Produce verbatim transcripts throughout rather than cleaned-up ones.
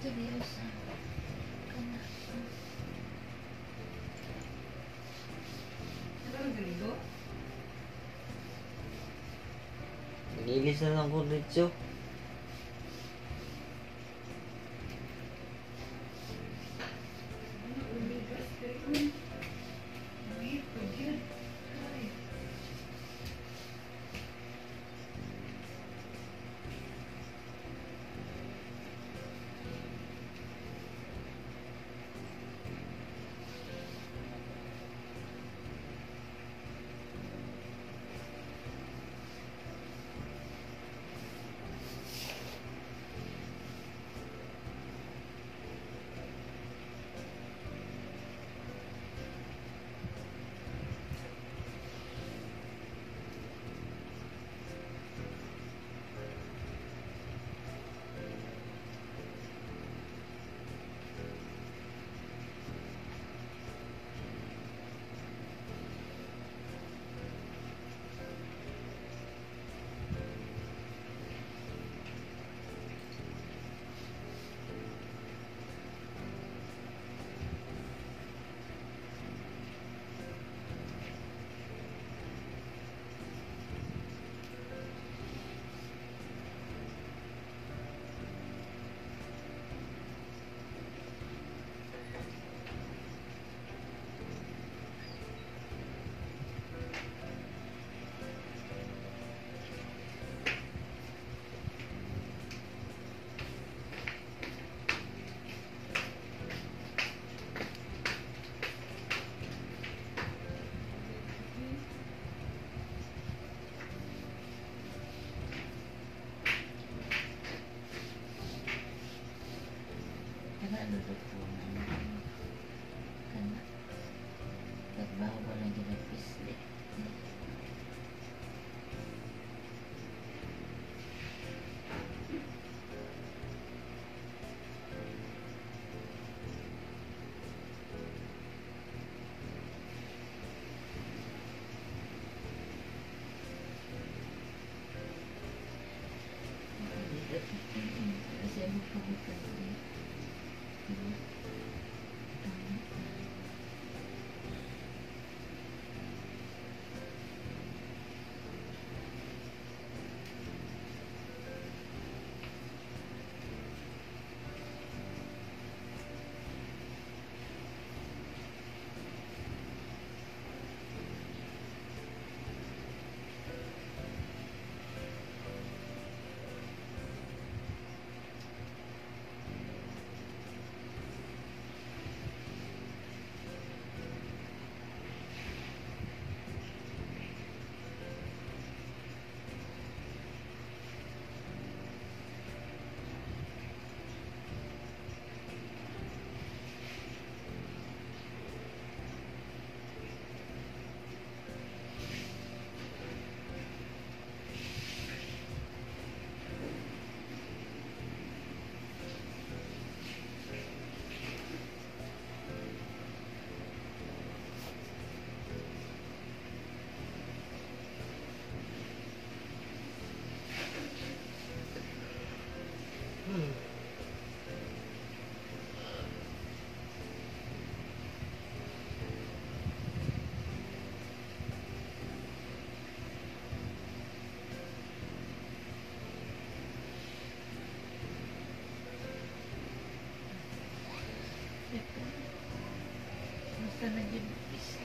Seryosa. Kana. Ano ang galigo? Nagilis na lang ko dito. Kana lutupunan. Kana. Pagbawa lang ginapisli. Kasi ako pagbukan niya. Basta na ginapisli.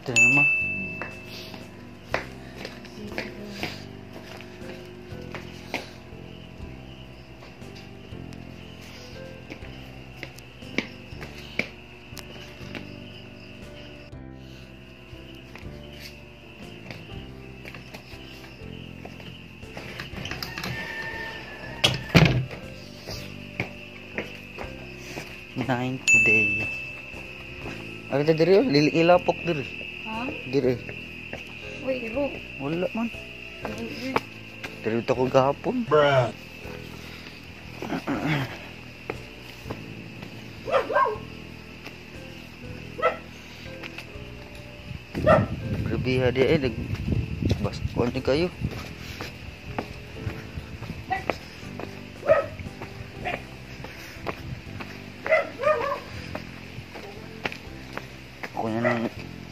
Dito naman. Ninth day. Ari ta diri, lili ilapok diri. Ha? Diri. Uy, iro. Wala man. Uy, Diri ta ko gahapon. Bruh. Grabe dia eh, nag bas kon ni kayo. Kunya nang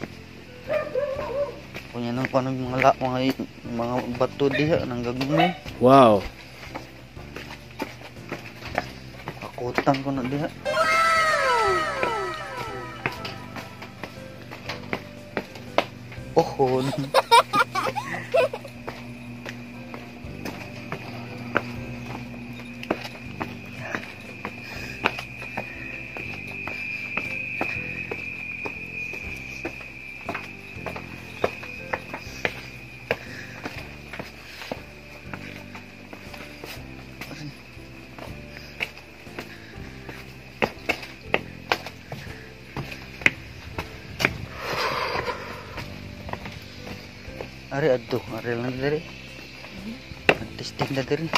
kunya nang kanang mga la, mga mga bato diha nang gagmay. Wow. Akutan ko na diha. Pohon. Ari adto, ari lang diri. Testing na diri.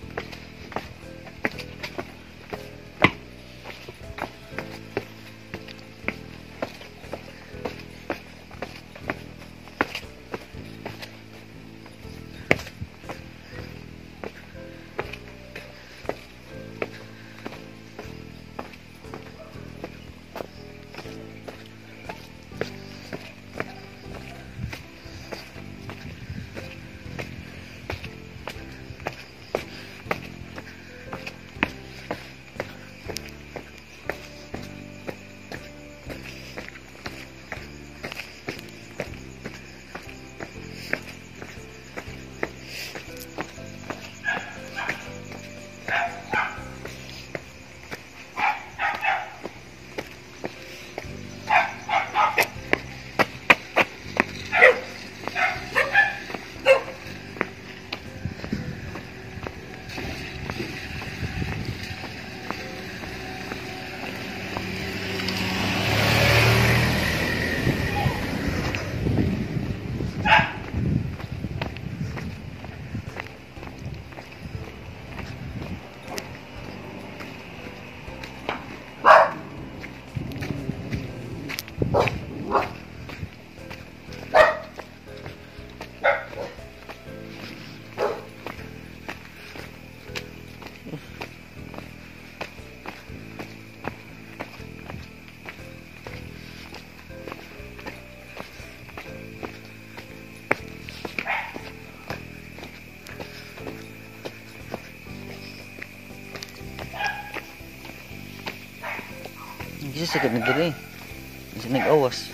Bisa sakit na diri. Bisa nag-awas.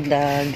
dagdag.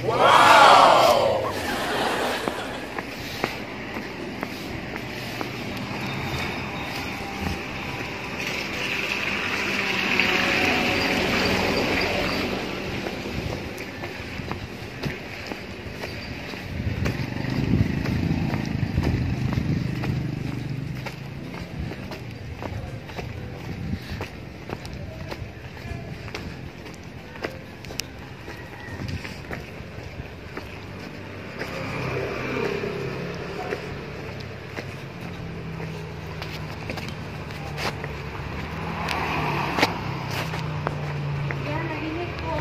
Yan, narinig ko.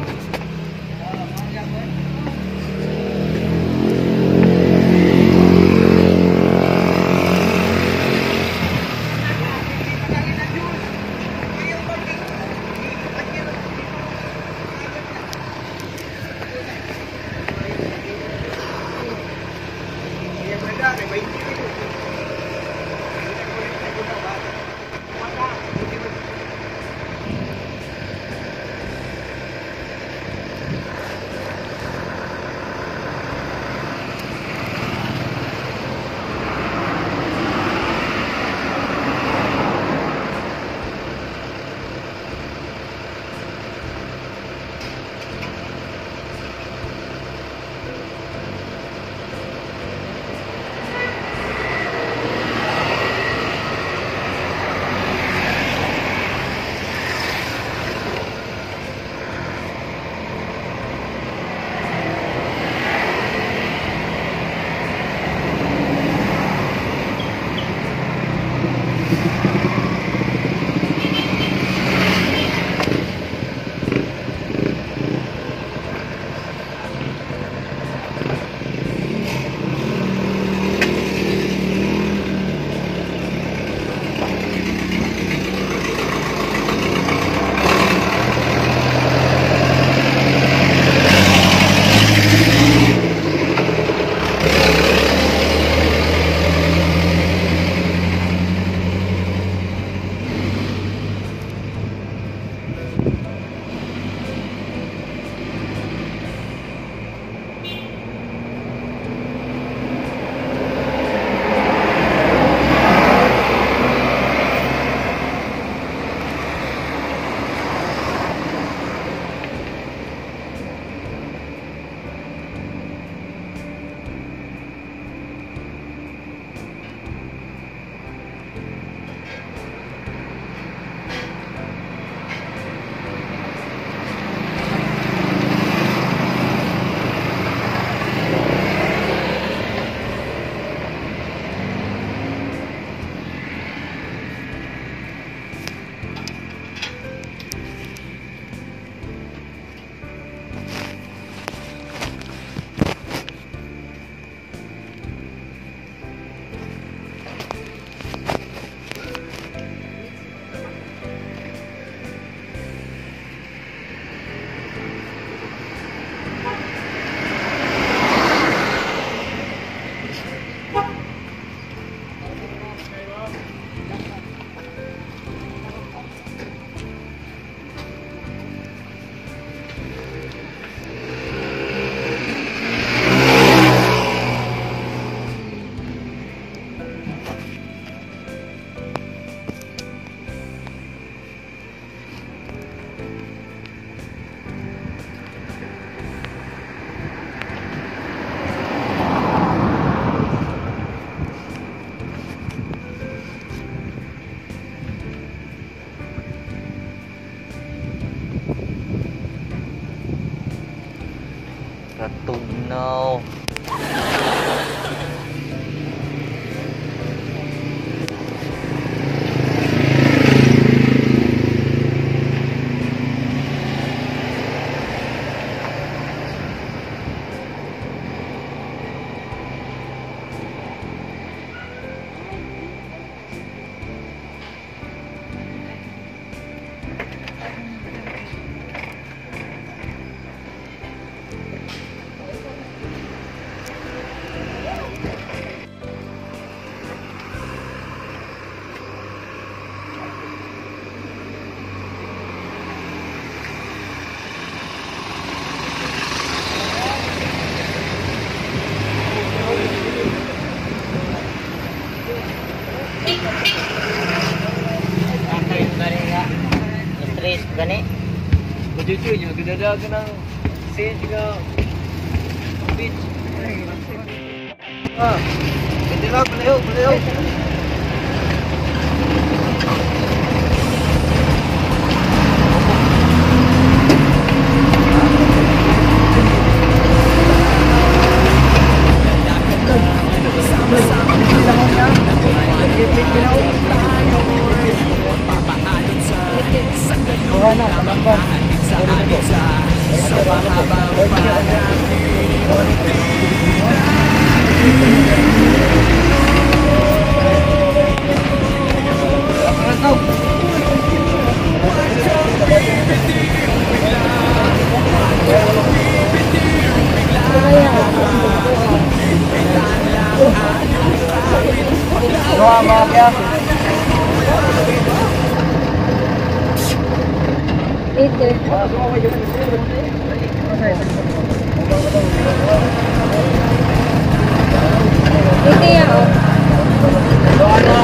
Katugnaw. Dadaga ng sage nga beach. Ah, ito lang, balayo, balayo. Doa mga kaya. Ito. Ito yan o. Doa na.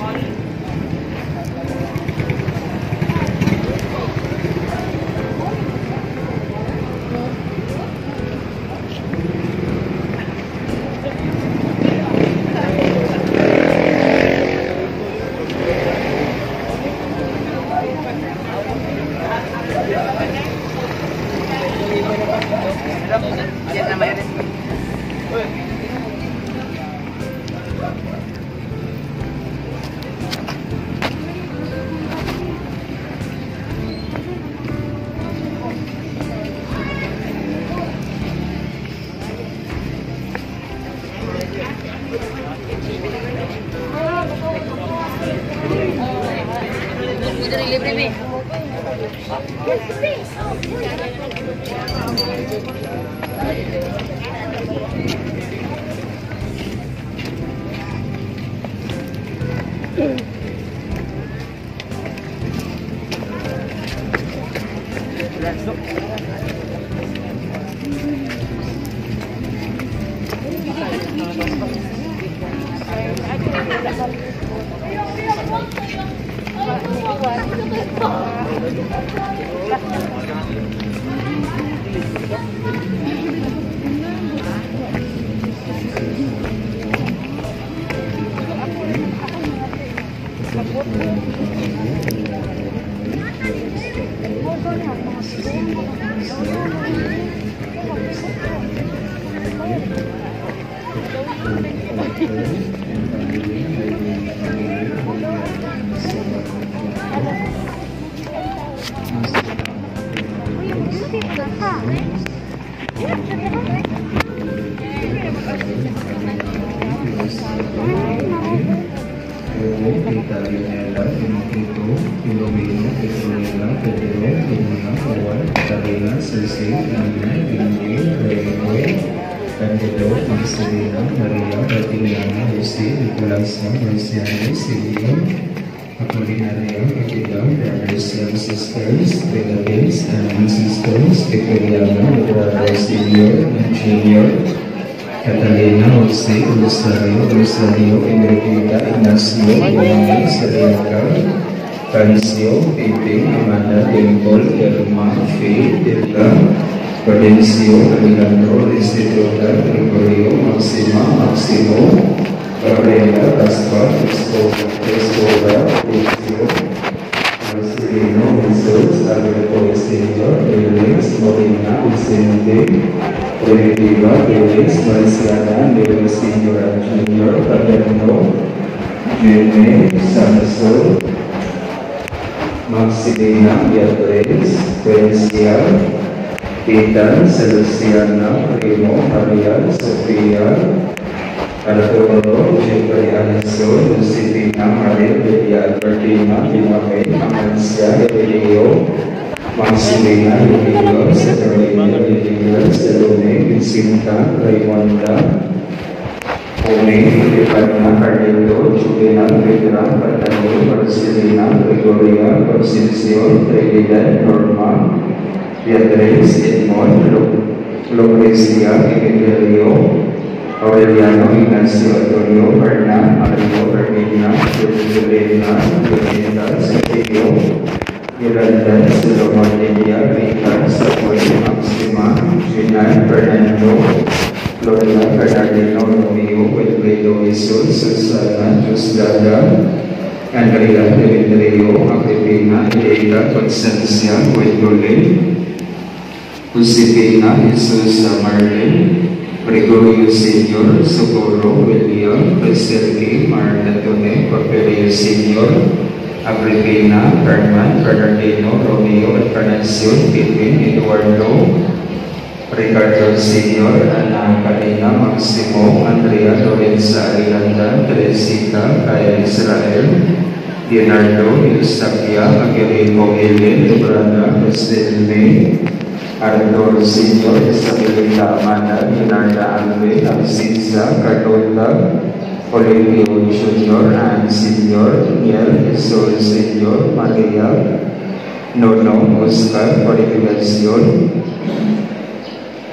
Catalina, José, Rosario, Rosario, Enriqueta, Ignacio, Mimi, Serena, Parisio, Pepe, Amanda, Dimple, Germa, Faye, Delta, Prudencio, Alejandro, Desiderata, Gregorio, Maxima, Maximo, Gabriela, Gaspar, Escobar, Lucio, Marcelino, Jesús, Alberto, Señor, Alex, Molina, Vicente, Primitiva, Felix, Marciana, Leo, Señora, Junior, Paterno, Jene, Samson, Maximina, Beatriz, Ferencial, Peter, Celestiana, Primo, Maria, Sofía, Arturo, Jeffrey, Alison, Lucifina, Maria, Belia, Albertina, Timothy, Amancia, Elio, Maximina, Elio, Severina, Elio, Selone, Vicinta, Raimonda, Ome, Filipana, Carlito, Juliana, Pedra, Patano, Marcelina, Gregoria, Concepcion, Trinidad, Norma, Beatriz, Edmond, Lucrecia, Evangelio, Aureliano, Ignacio, Antonio, Hernan, Mario, Hermina, Juliana, Juliana, Sergio, Yolanda, Salomon, Lidia, Rita, Samuel, Maxima, Junan, Fernando, Gloria, Fernandino, Romeo, Wilfredo, Jesus, Susana, Juslada, Andrea, Demetrio, Agripina, Elena, Constancia, Gwendolyn, Josefina, Jesus, Marlene, Gregorio Senior, Socorro, William, Preserve, Marta Tone, Porfirio Senior, Agripina, Herman, Fernandino, Romeo, Encarnacion, Pippin, Eduardo, Ricardo Senior, Ana Karina, Maximo, Andrea, Lorenza, Arianda, Teresita, Kaya Israel, Leonardo, Eustachia, Angelico, Helen, Lebrada, Estelme, Arthur Senior, Isabelita, Amanda, Leonarda, Alve, Alcisa, Carlota, Olivio Junior, Anne Senior, Niel, Sol Senior, Maria, Nono, Oscar, Purificación,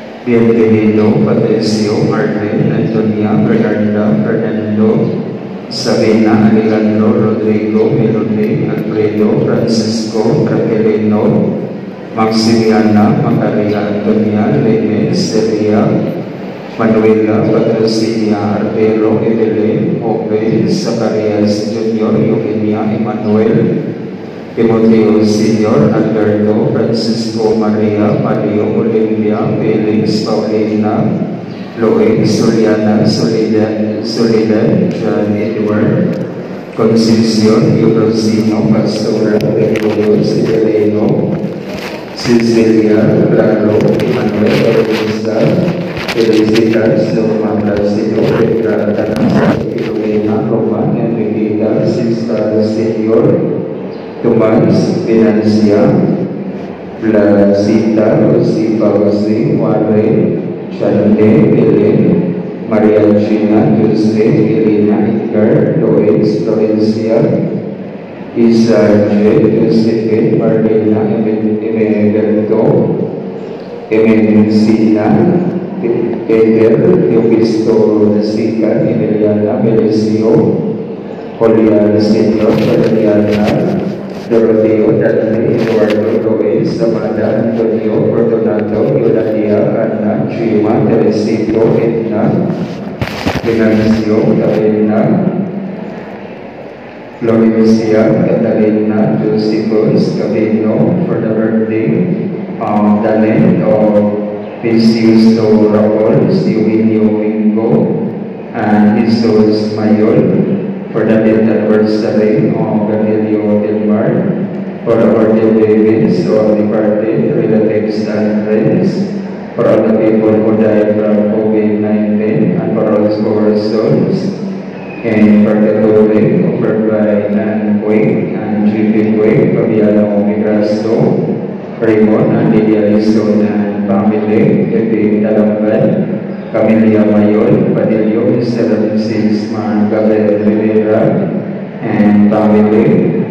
Bienvenido, Patricio, Marlene, Antonia, Fernanda, Fernando, Sabina Alejandro Rodrigo Melone Alfredo Francisco Raquelino Maximiana Macaria Antonia Lemes Seria Manuela Patrocinia Artero Evelyn Ope Zacarias Junior Eugenia Emmanuel Timoteo Senior Alberto Francisco Maria Mario Olivia Felix Paulina Loe Soliana Soledad Soledad John Edward Concepcion Eulosino Pastora Gregorio Sideleno Cecilia Claro Emmanuel Ortiza Felicitas Norma Placido Petra Tanasa Filomena Roman Enriqueta Sista Senior Tomas Financia Blasita Rosipa Jose Juarre Chande Ellen Maria Gina Jose Elena Edgar Lois Florencia Isa J Josephine Marlena Emeberto Emencina Peter Teopisto Nasica Emiliana Melesio Julian Senior Valeriana Doroteo Dudley Eduardo Lois Amanda Antonio Fortunato Eulalia Ana Chima Teresito Edna Venancio Davina Florencia Catalina Josephus Gavino for the birthday of the land of Vinicius Rapols Eugenio Mingo and Jesus Mayor for the death anniversary of Cornelio Del Mar, for our dear babies, all departed relatives and friends, for all the people who died from COVID nineteen, and for all our souls, and for the holy offered by Nan Quing and G P Quing, Fabiano Migrasto, Raymond and Lydia Lison and family, Epi Dalamban, Camelia Mayor, Padillo, Mister and Missus Man Gabriel Rivera, and family,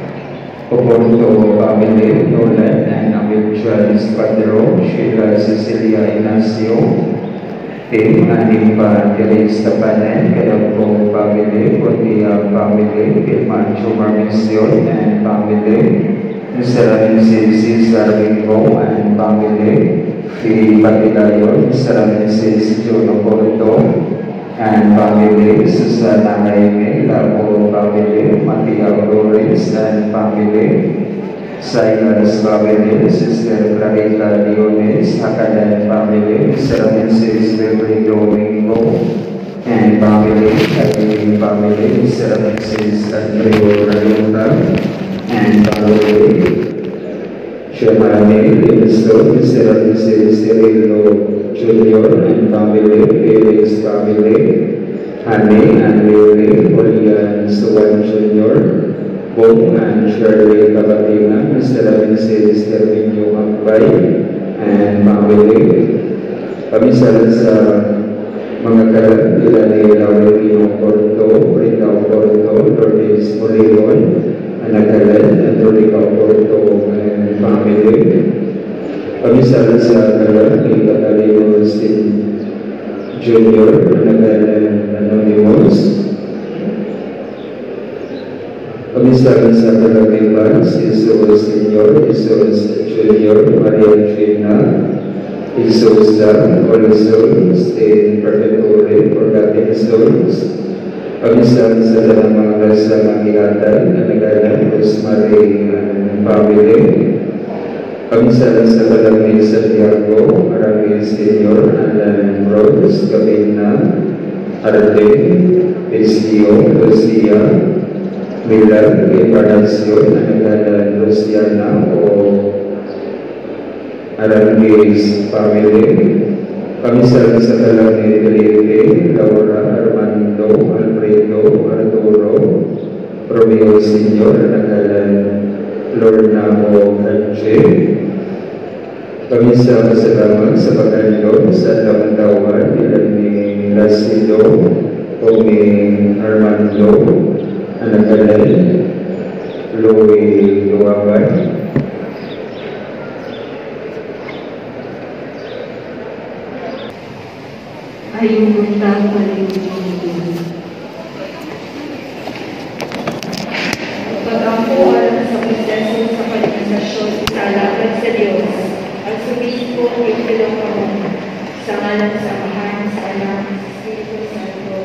Oporto family, Nolan and Amil Charles Padro, Sheila Cecilia Ignacio, Tim and Impa Teresa Tapanen, Kayampo family, Pontia family, Kilmancho Marmision and family, Mister and Missus Cesar Bingo and family, Philip Patilayo, Mister and Missus Jono Porto, and family, Susana Jaime, Lapo family, Matia Flores and family, Silas family, Sister Clarita Leones, Hakadan family, Mister and Missus Beverly Domingo, and family, Kaili family, Mister and Missus Andreo Rayota, and family, Shemane, Livingston, Mister and Missus Cirillo Junior and family, Felix family, Annie and Leonie, Julian Suwan Junior, Bob and Shirley Cabatina, Mister and Missus Terminio Akbay, and family. Kami sa mga kalat nila ni Laurelino Porto, Rita Porto, Lourdes Moliron, Anagalan, and Rodrigo Porto and family. Kami sa kalat ni Catalino Sin Junior, Anagalan Anonymous. Kami sa kalat ni Vance, Jesus Senior, Jesus Junior, Maria Gina, Jesus all souls, in perpetually forgotten souls. Kami sa dalang mga rasa ng ingatan na nagalang Rosemary and family. Kami sa dalang ni Santiago, Marami Senior, Alan Rose, Gabina, Arden, Pesio, Lucia, Milan, Encarnacion, na nagalang Luciana o Arangues family. Kami sa dalang ni Felipe, Laura, Armando, Alfredo, Arturo, Romeo Senior, Nagalan, Lorna o Kanche. Kami sa masalamat sa pagkalilog sa lamdawan ilan ni Lacido, Tommy Armando, Nagalan, Louie Luaban, ayung punta sa iyong silong kamo, sa ngalan sa Amahan, sa Anak, sa Espiritu Santo.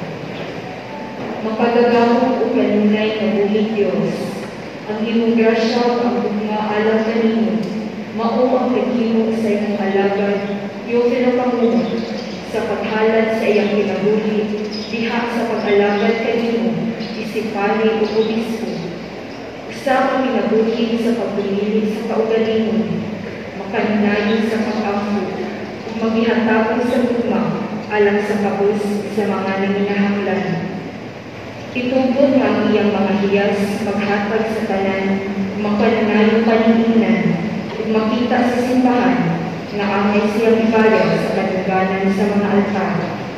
Mapagagamong o kanunay na bulig Diyos, ang imong grasya o ang bugma alam kanimo, mao ang naghimo sa imong alagad, Teofilo kamo, sa paghalad sa iyang kinabuhi, diha sa pag-alagad kanimo, isipali o obispo. Usa ang kinabuhi sa pagpili sa kaugalingon, makanunayon sa pag-ampo, ug maghihatapon sa bugma, alang sa kabus sa mga nanginahanglan. Itubod nga ang iyang mga hiyas, maghatag sa tanan, makanunayon paninginan, ug makita sa simbahan, na angay siyang ibayad sa kadungganan sa mga altar.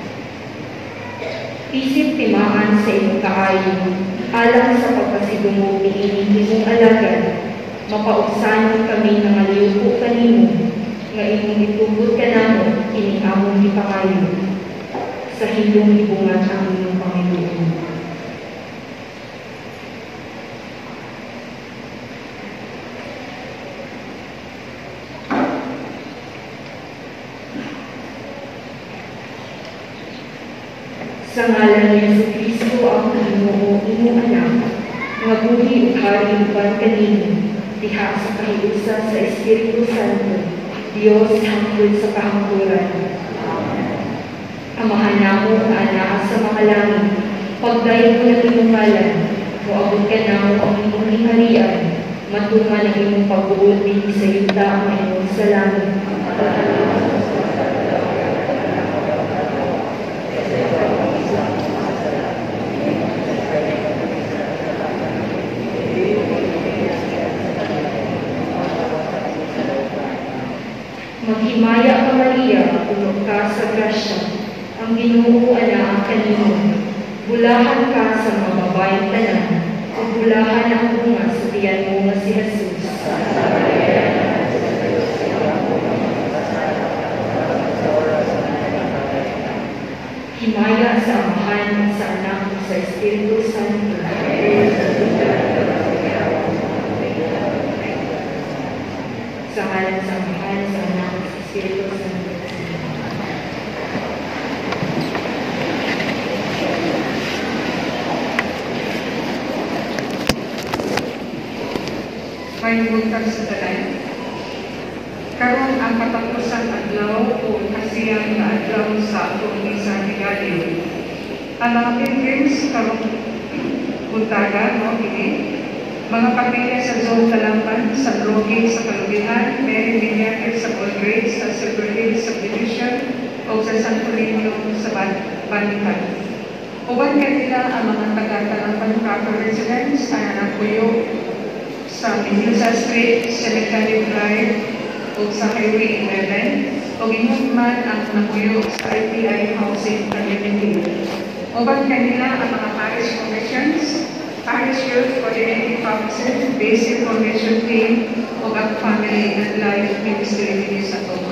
Isip timaan sa iyong kaayo, alang sa pagpasidungog ni ining himong alagad, mapauksanon kami ng aliyuko kanimo, nga imong itubod ka namo, ining among ipakayo. Sa hindong ibungan ang inyong Panginoon. Sa ngalan ni Yesu Kristo ang Ginoo imong anak, nga buhi ug hari uban kanimo, diha sa kahiusa sa Espiritu Santo, Dios hangtod sa kahangturan. Amahan namo nga anaa sa mga langit, pagdayon mo ng imong ngalan, moabot ka namo ang imong harian, matuman ang imong pagbuod dinhi sa yuta ang imong sa langit. Maghimaya ka Maria, puno ka sa grasya, ang Ginoo ana ang kanimo. Bulahan ka sa mga babaeng tanan, ug bulahan ang bunga sa tiyan mo nga si Jesus. Himaya sa Amahan, sa Anak, sa Espiritu Santo. Sa ngalan sa Amahan, sa Anak, sa Espiritu Santo. Kayubutan sa tanan. Karon ang katapusan adlaw o kasiyang na adlaw sa atong Misa de Gallo. Ang mga pilgrims karong buntaga, no, ini, mga kapilya sa Zone Talampan, sa Roque, sa Kalubihan, Mary Miniatir sa All Grades, sa Silver Hills Subdivision, o sa Santo Niño sa Banitan. Uban kanila ang mga taga-Talampan proper residents na napuyo sa Mendoza Street, Cemetery Drive, o sa Highway eleven, o ginugman ang napuyo sa I T I Housing Community. Uban kanila ang mga parish commissions, Parish Youth Coordinating Officer, Basic Formation Team, o ang Family and Life Ministry sa Togo.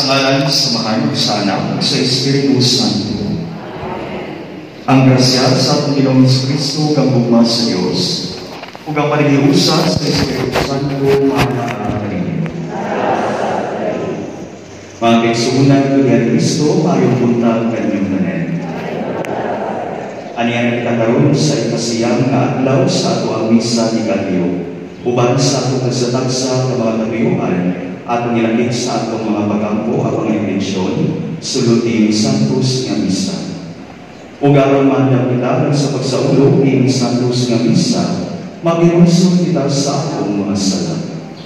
Sa ngalan samahan sa Anak sa Espiritu Santo. Ang grasya sa atong Ginoong Kristo kang bugma sa Dios ug ang panigiusa sa Espiritu Santo maana kaniya. Mga kaigsuonan ko ni Kristo mayong buntag kaninyong tanan. Aniyan kataron sa ikasiyang nga adlaw sa ato ang Misa de Gallo uban sa atong kasatagsa ng mga tabiyuhan at nilakip sa atong mga pagampo at mga intensyon, sulutin Santos nga Misa. Ugaron man na kita sa pagsaulog in Santos nga Misa, mag-inunsod kita sa atong mga sala.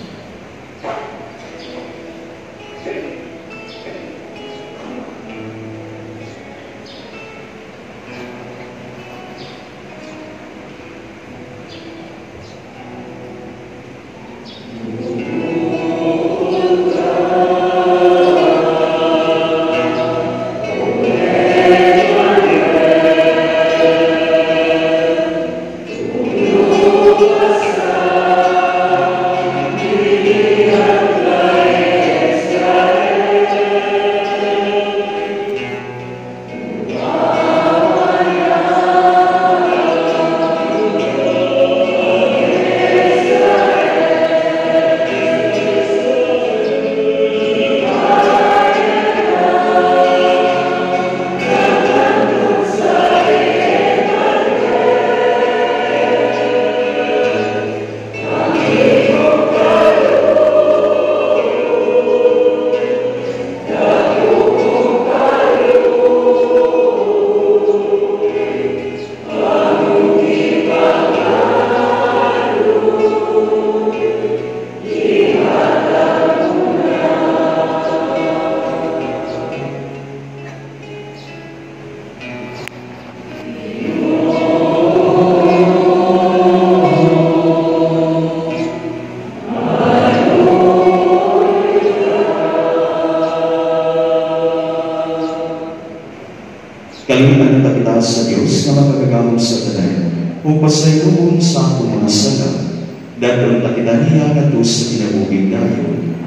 Kalunan kita sa Diyos na magagagamot sa tanan o pasayuon sa akong mga sala. Dadon kita niya nga to sa kinabuging dayon.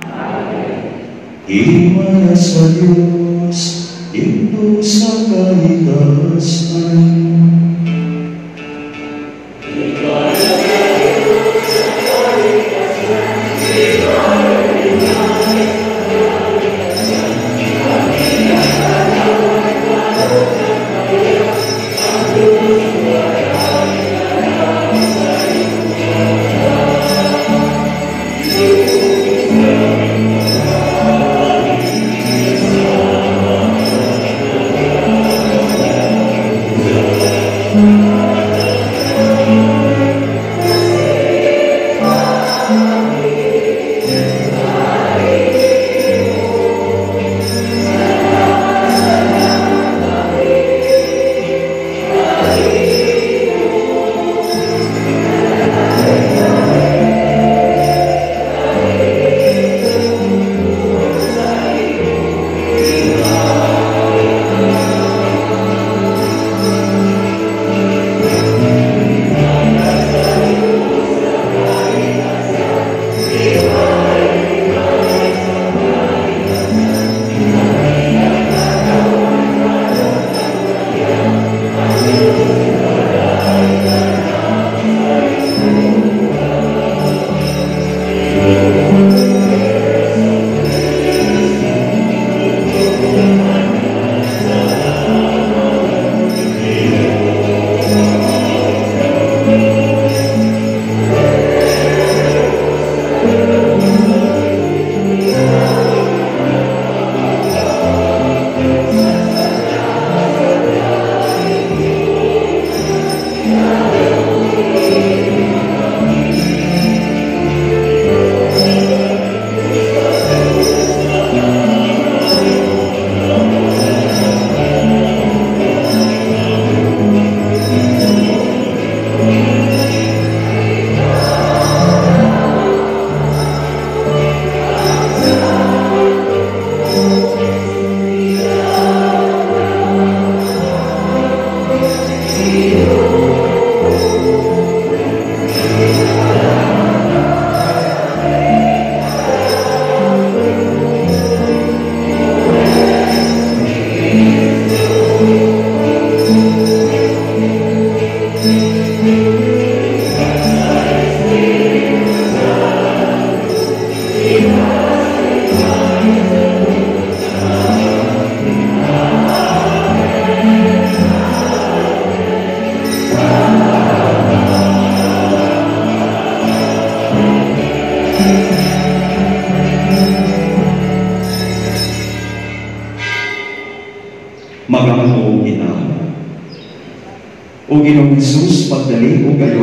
Himaya sa Diyos, ito sa kalikasan.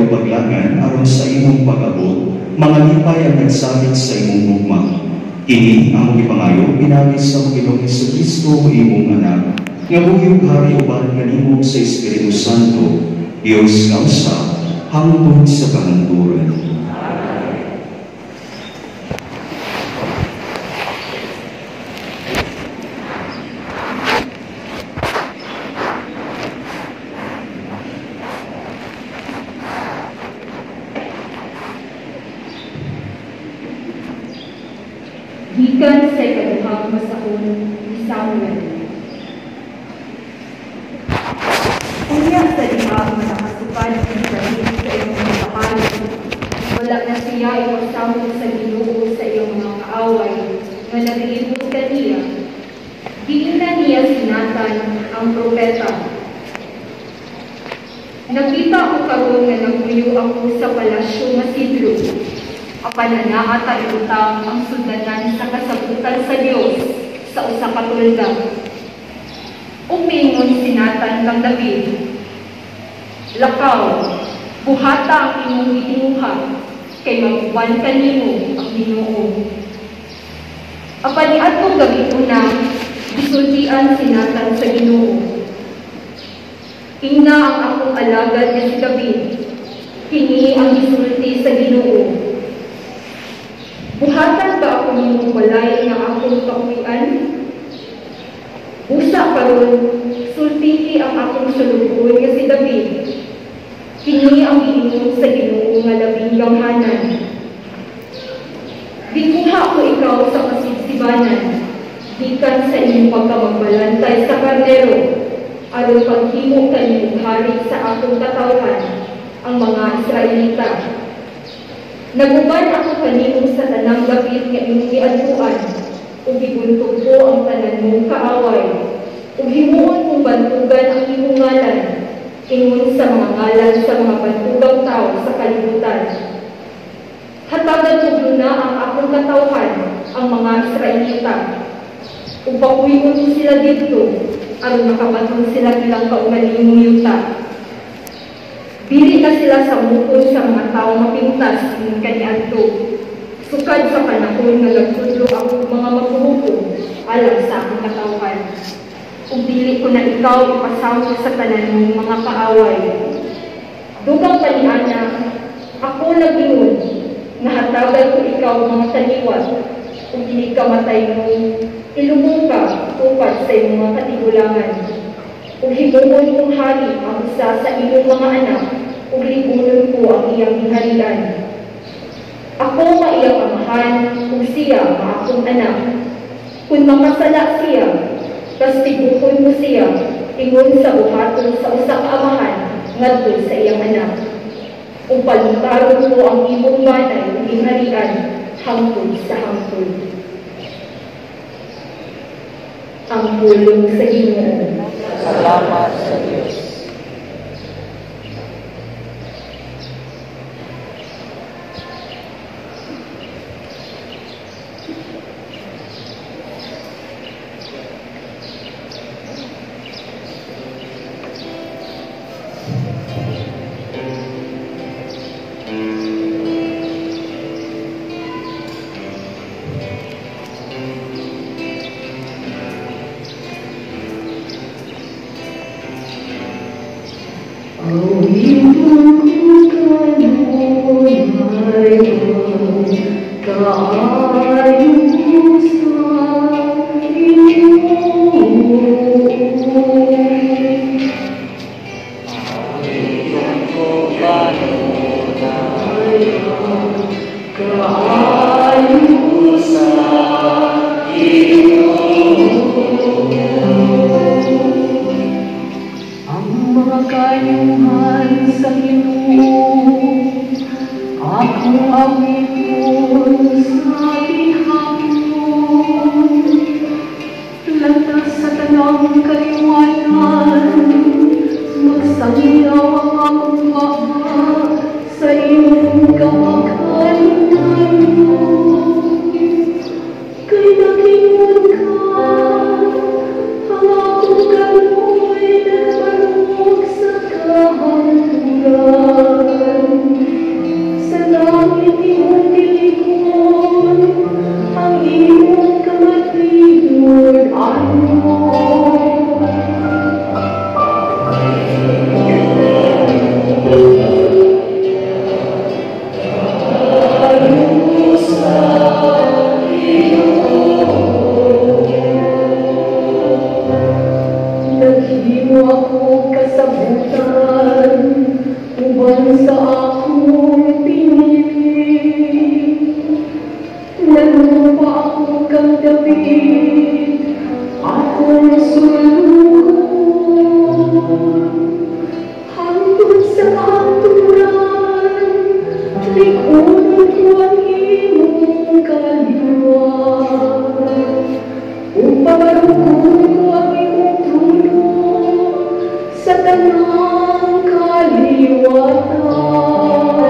paglangan aron sa imong pag-abot, mga lipay ang nagsabit sa imong gugma. Kini ang gipangayo pinaagi sa Panginoong Jesucristo imong anak, nga buyog hari uban kanimo sa Espiritu Santo, Dios nga usa hangtod sa kahangturan. Gikan sa ikaduhang masahon ni Samuel. Unya sa diha nga nakasupad ni David sa iyong mga kahalan, wala na siya ipasamo sa Ginoo sa iyong mga kaaway nga naglibot kaniya. Diin na niya si Nathan ang propeta. Nakita ko karon nga nagpuyo ako sa palasyo nga sidro. Apan na ata ibutang ang sundanan sa kasabutan sa Dios sa usa ka tulda. Umingon si Nathan kang David, lakaw, buhata ang imong gitinguha, kay maguban kanimo ang Ginoo. Apan niadtong gabi una, gisultian si Nathan sa Ginoo. Ingna ang akong alagad nga si David, kini ang gisulti sa Ginoo. Buhatan ba ako nimong balay nga akong kakuyan? Busa karon, sultiki ang akong sulugon nga si David. Kini ang giingon sa Ginoo nga labing gamhanan. Gikuha ko ikaw sa kasibsibanan, gikan sa inyong pagkamagbalantay sa karnero, aron paghimo kanimo hari sa akong katawhan, ang mga Israelita. Naguban ako kanimo sa tanang gabit nga imong giadtuan, ug gibuntog ko ang tanan mong kaaway, ug himuon kong bantugan ang imong ngalan, ingon sa mga ngalan sa mga bantugang tao sa kalibutan. Hatagan ko na ang akong katawhan, ang mga Israelita, ug pakuyon ko sila dito, aron makabaton sila ilang kaugalingong yuta. Dili na sila sa mukon sa mga tao mapintas ng kaniadto. Sukad sa panahon nga nagtudlo ang mga maghuhukom alang sa akong katawhan. Kung dili ko na ikaw ipasamo sa tanan mong mga kaaway. Dugang paniana, ako nagingon, nahatagan ko ikaw mga taniwat. Kung dili ka matay mo, ilubong ka tupad sa iyong mga katigulangan. Kung himuon kong hari ang isa sa iyong mga anak, ug lipunon ko ang iyang harian. Ako nga iyang amahan, ug siya nga akong anak. Kung makasala siya, kastiguhon mo siya, ingon sa buhaton sa usa ka amahan, ngadto sa iyang anak. Ug paluntaron ko ang imong banay ug harian, hangtod sa hangtod. Ang pulong sa Ginoo. Salamat sa Diyos. Thank you. Likuran ko ang imong kaliwa, upabarukon ko ang imong trono sa tanang kaliwatan.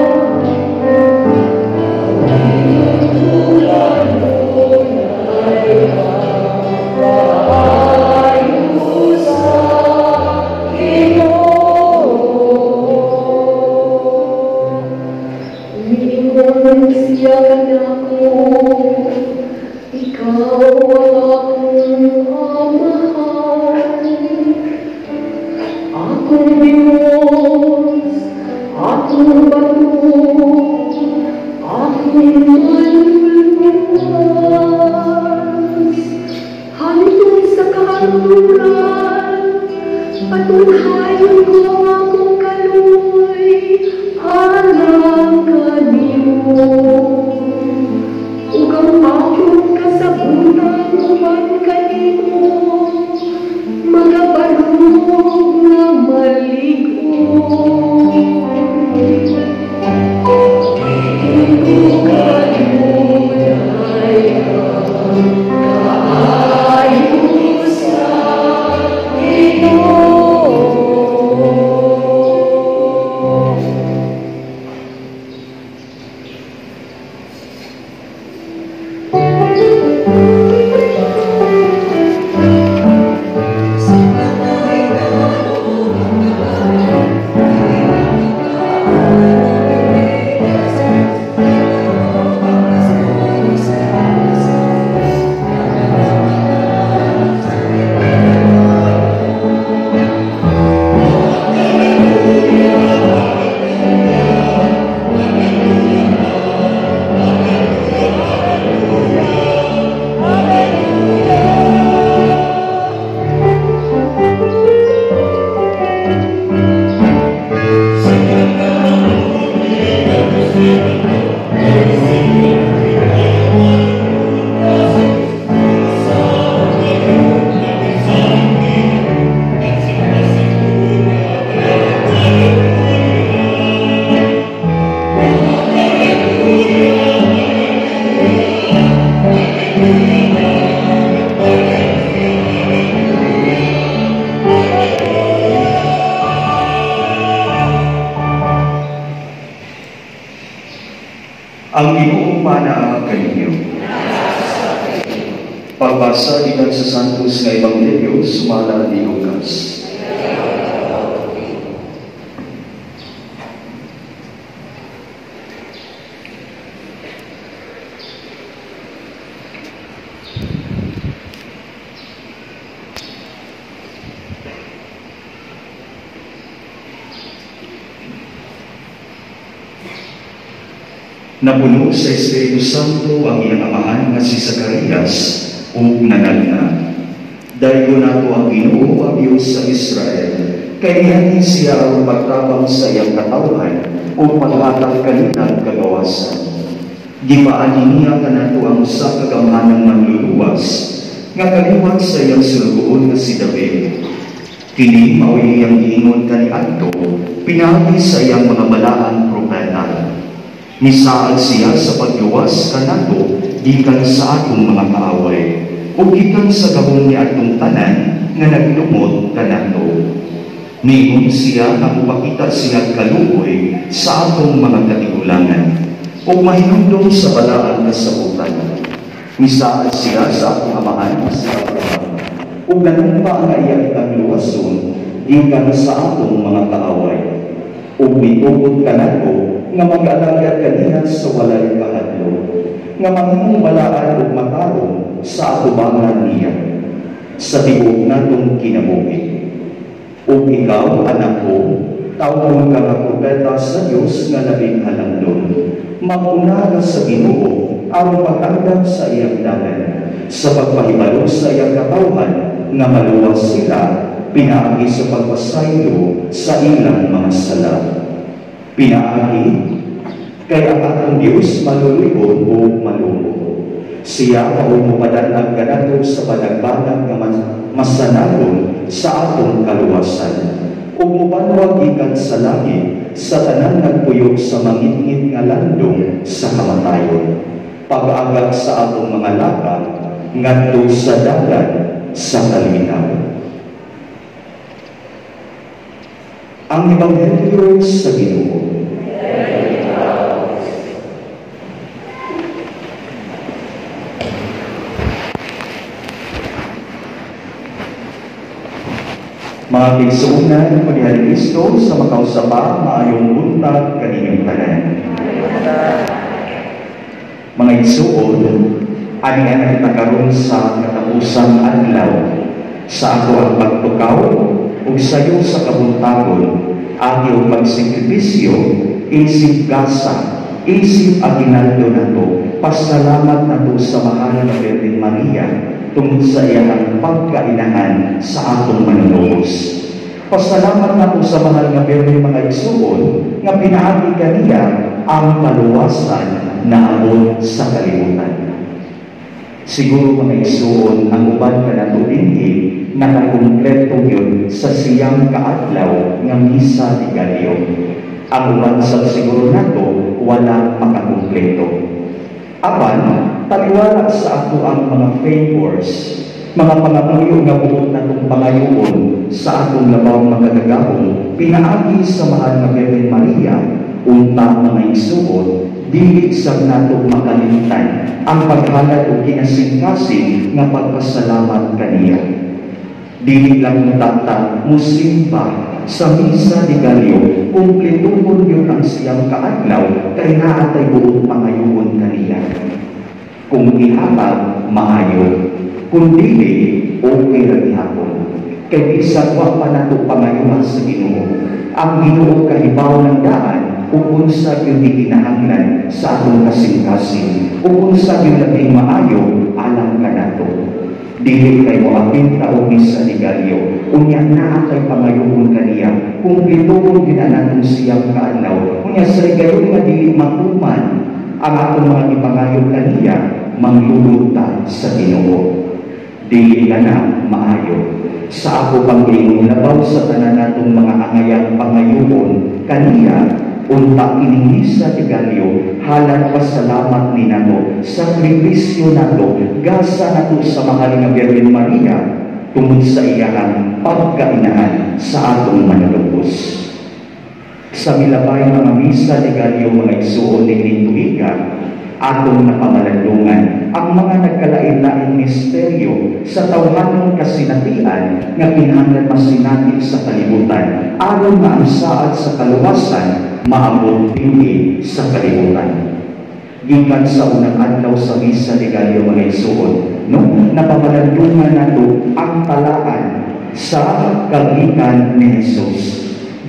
Siya ako, ikaw ang amahan. Akong Diyos, akong bato, akong maluluwas. Hantong sa kahaturan, patunghayon ko ang akong kaluoy, alam kanimo. Ugang akong kasabunan uman kanimo, mga barog na maligo. Ito kanunay kaayos sa Ginoo. Ang Ginoong manaag kaninyo. Pagbasa ikan sa Santos nga Ebanghelyo sumala ni Lucas. Napuno sa Espiritu Santo ang iyang amahan nga si Zacarias ug nanalna. Dayon nato ang Ginoo ang Diyos sa Israel, kay niyanin siya ang pagtabang sa iyang katawhan ug maghatag kaninang kagawasan. Gipaani niya kanato ang usa ka gamhanang manluluwas nga kaliwat sa iyang sulugoon nga si David. Kini mao iyang giingon kaniadto pinaagi sa iyang mga balaang propeta. Misaad siya sa pagluwas kanato gikan sa atong mga kaaway o gikan sa gabong ni atong tanan nga naglumot kanato. Ningon siya nga upakita siya kaluoy sa atong mga katigulangan o mahinumdum sa balaan kasabutan. Misaad siya sa atong amahan nga si Abraham o ganun pa ang iyang kagluwason gikan sa atong mga kaaway o mitugod kanato nga mag-alagad kaniya sa walay kahadlo, nga mahimong balaan o matarong sa atubangan niya, sa tibuok natong kinabuhi. O ikaw, anak ko, tawag ka nga propeta sa Diyos nga labing halangdon, mag-una ka sa Ginoo, aron pag-andam sa iyang dalan, sa pagpahibalo sa iyang katawhan, nga maluwas sila, pinaagi sa pagpasaylo sa ilang mga sala. Pinaagi, kaya ang atong Diyos malulibon o malumbo. Siya maumupadan ang ganado sa panagbanag nga masanagon sa atong kaluwasan. O mubanwag ikan sa langit sa tanang nagpuyok sa mangitngit nga landong sa kamatayon. Pag-agak sa atong mga lakad, ngadto sa dagat sa kalinaw. Ang Ebanghelyo sa Ginoo. Mga pigsuunan, Pagihari Kristo, sa makausapa, maayong buntag kaninyong tanan. Mga igsuon, ani nga nakita karon sa katapusang adlaw, sa ako ang pagtukaw, ug sayo sa kabuntagon, ati ang pagsikripisyo, isip gasa, isip aginaldo nato, pasalamat nato sa mahal na Birhen Maria, tungkol sa iyang pagkainahan sa atong manunubos. Pasalamat nato sa mahal nga Birhen mga igsuon, nga pinaagi kaniya ang kaluwasan na abot sa kalibutan. Siguro mga igsuon, ang uban ka nato dinhi, nakakumpleto yun sa siyang kaadlaw nga Misa de Gallo. Ang uban sa siguro nato, wala makakumpleto. Apan, taliwala sa ato ang mga favors, mga pangamuyo nga buot na itong pangayoon sa atong labang makagagahong, pinaagi sa mahal na Birhen Maria, unta mga igsuon, dili sa nato makalimtan ang paghalad o kinasingkasing nga pagpasalamat kaniya. Dili lang tata musimba sa Misa de Gallo, kumpletuhon yun ang siyang kaadlaw, kay naatay buong pangayoon kaniya. Kung ihatag, maayo. Kung dili, okay lang ihapon. Kay bisag wa pa nato pangayuhan sa Ginoo. Ang Ginoo kahibaw ng daan, kung unsa yung ikinahanglan sa atong kasing-kasing, kung unsa yung labing maayo, alam ka nato. Dili kay mo apinta o Misa de Gallo, unya naa kay pangayoon kaniya, kung pituon din anatong siyang kaadlaw, unya sa gayon nga dili matuman ang atong mga ipangayo kaniya, manglulunta sa Ginoo. Dili ka na maayo. Sa ako pangingong labaw sa tanan natong mga angayang pangayoon kaniya, unta ining Misa de Gallo, halang pasalamat ni nato, sakripisyo nato, gasa nato sa mahal nga Birhen Maria, tungod sa iyang pagkainahan sa atong manalubos. Sa milabay mga Misa de Gallo mga igsuon ni tuiga, atong napamalandungan ang mga nagkalain-laing misteryo sa tawhanong kasinatian nga kinahanglan masinati sa kalibutan, aron nga ang saad sa kaluwasan maabot dinhi sa kalibutan. Gikan sa unang adlaw sa Misa de Gallo mga igsuon, no, napamalandungan nato ang talaan sa kagikan ni Jesus.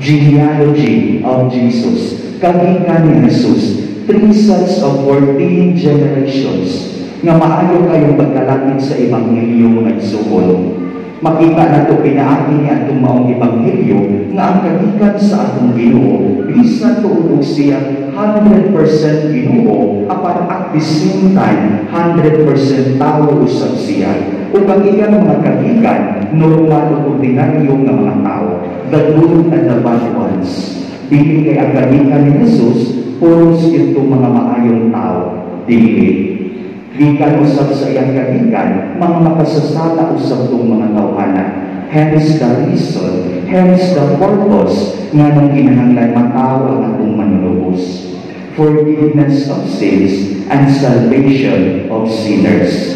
Genealogy of Jesus, kagikan ni Jesus, three sets of fourteen generations nga maayo kayong pagkalapit sa Ebanghelyo mga igsuon. Makita nato pinaagi ni atong maong Ebanghelyo nga ang kagikan sa atong Ginoo bisan tuod siya one hundred percent Ginoo, apan at the same time one hundred percent tao usab siya. Ug ang iyang mga kagikan normal ug ordinaryo nga mga tao, the good and the bad ones. Dili kay ang kagikan ni Jesus puros itong mga maayong tao, dili. Gikan usab sa iyang kagikan, mga makasasala usab itong mga tawhana. Hence the reason, hence the purpose nga nang kinahanglan mataw ang atong manlubos. Forgiveness of sins and salvation of sinners.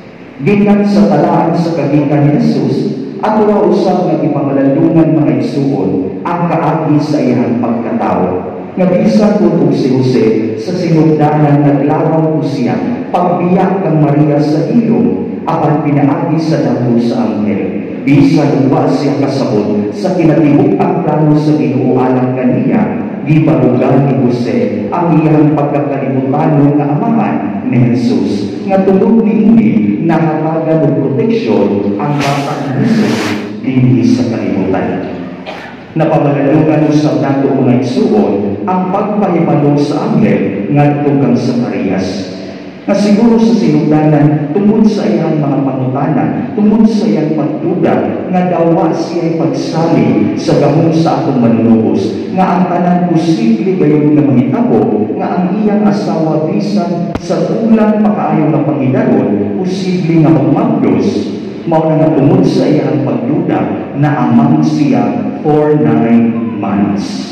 Gikan sa talaan sa kagikan ni Jesus, at wala usab nga ipamalandungan mga igsuon ang kaagi sa iyang pagkatao. Nga bisan po si Jose sa sinugdanan naglawaw ko siya pagbiyak kang Maria sa ilong apan pinaagi sa dako sa anghel. Bisan wa siya kasabot sa kinatibuk ang plano sa Ginoo alang kaniya, gibarugan ni Jose ang iyang pagkakalibutan nga amahan ni Jesus. Nga tulog niini nakatagan og proteksyon ang bata ni Jesus dinhi sa kalibutan. Napamalandungan usab nato mga igsuon ang pagpahibalo sa anghel ngadto kang Zacarias. Nga siguro sa sinugdanan, tungod sa iyang mga pangutana, tungod sa iyang pagduda, nga dawa siya'y pagsali sa gahom sa atong manunubos, nga ang tanan posible gayon nga mahitabo, nga ang iyang asawa bisan sa ulang pakaayo nga pangidaron, posible nga magmagdos, mao na nga tungod sa iyang pagduda, na amang siya for nine months.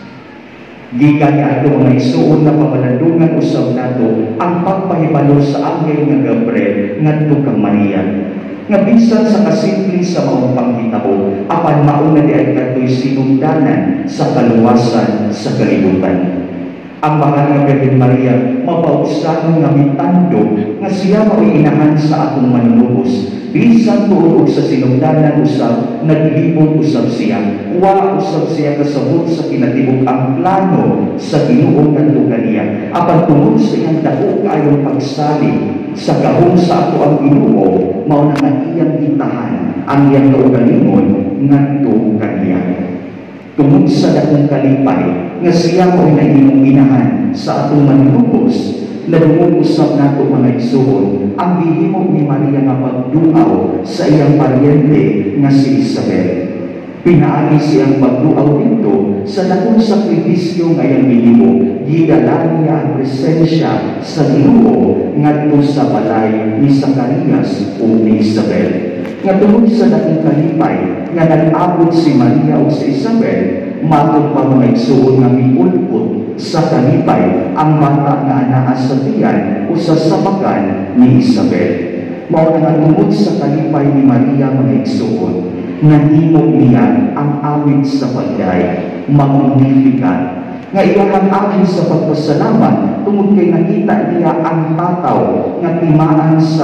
Gikan nga ato mga isuon na pamalandungan usab nato ang pagpahibalo sa anghel nga Gabriel ngadto kang Maria. Nga bisan sa kasimple sa maong panghitabo, apan mauna di ay katoy sinugdanan sa kaluwasan sa kalibutan. Ang mahal nga Virgin Maria mapausanon nga mitando nga siya mao'y inahan sa atong manunubos. Bisan tuod sa sinugdanan usab, naglibot usab siya. Wa usab siya kasabot sa kinatibuk ang plano sa Ginoo ngadto kaniya. Apan tungod sa iyang dako kaayong pagsali sa gahom sa ato ang Ginoo, mao na nga iyang gitahan ang iyang kaugalingon ngadto kaniya. Tungod sa dakong kalipay nga siya mo'y naimong inahan sa atong manunubos, nadungog usab nato mga igsoon ang gihimo ni Maria nga pagduaw sa iyang paryente nga si Isabel. Pinaagi siyang pagduaw dito sa dakong sakripisyo nga iyang gihimo, gidala niya ang presensya sa Ginoo ngadto sa balay ni Zacarias o ni Isabel. Nga tungod sa dakong kalipay nga nag-abot si Maria o si Isabel, matod pa mga igsoon nga miulpot sa kalipay ang mata nga anaa sa tiyan o sa sabakan ni Isabel. Mao na nga tungod sa kalipay ni Maria mga igsoon, nahimo niya ang awit sa pagday, magnificat, nga iyahang awit sa pagpasalamat tungod kay nakita niya ang tataw nga timaan sa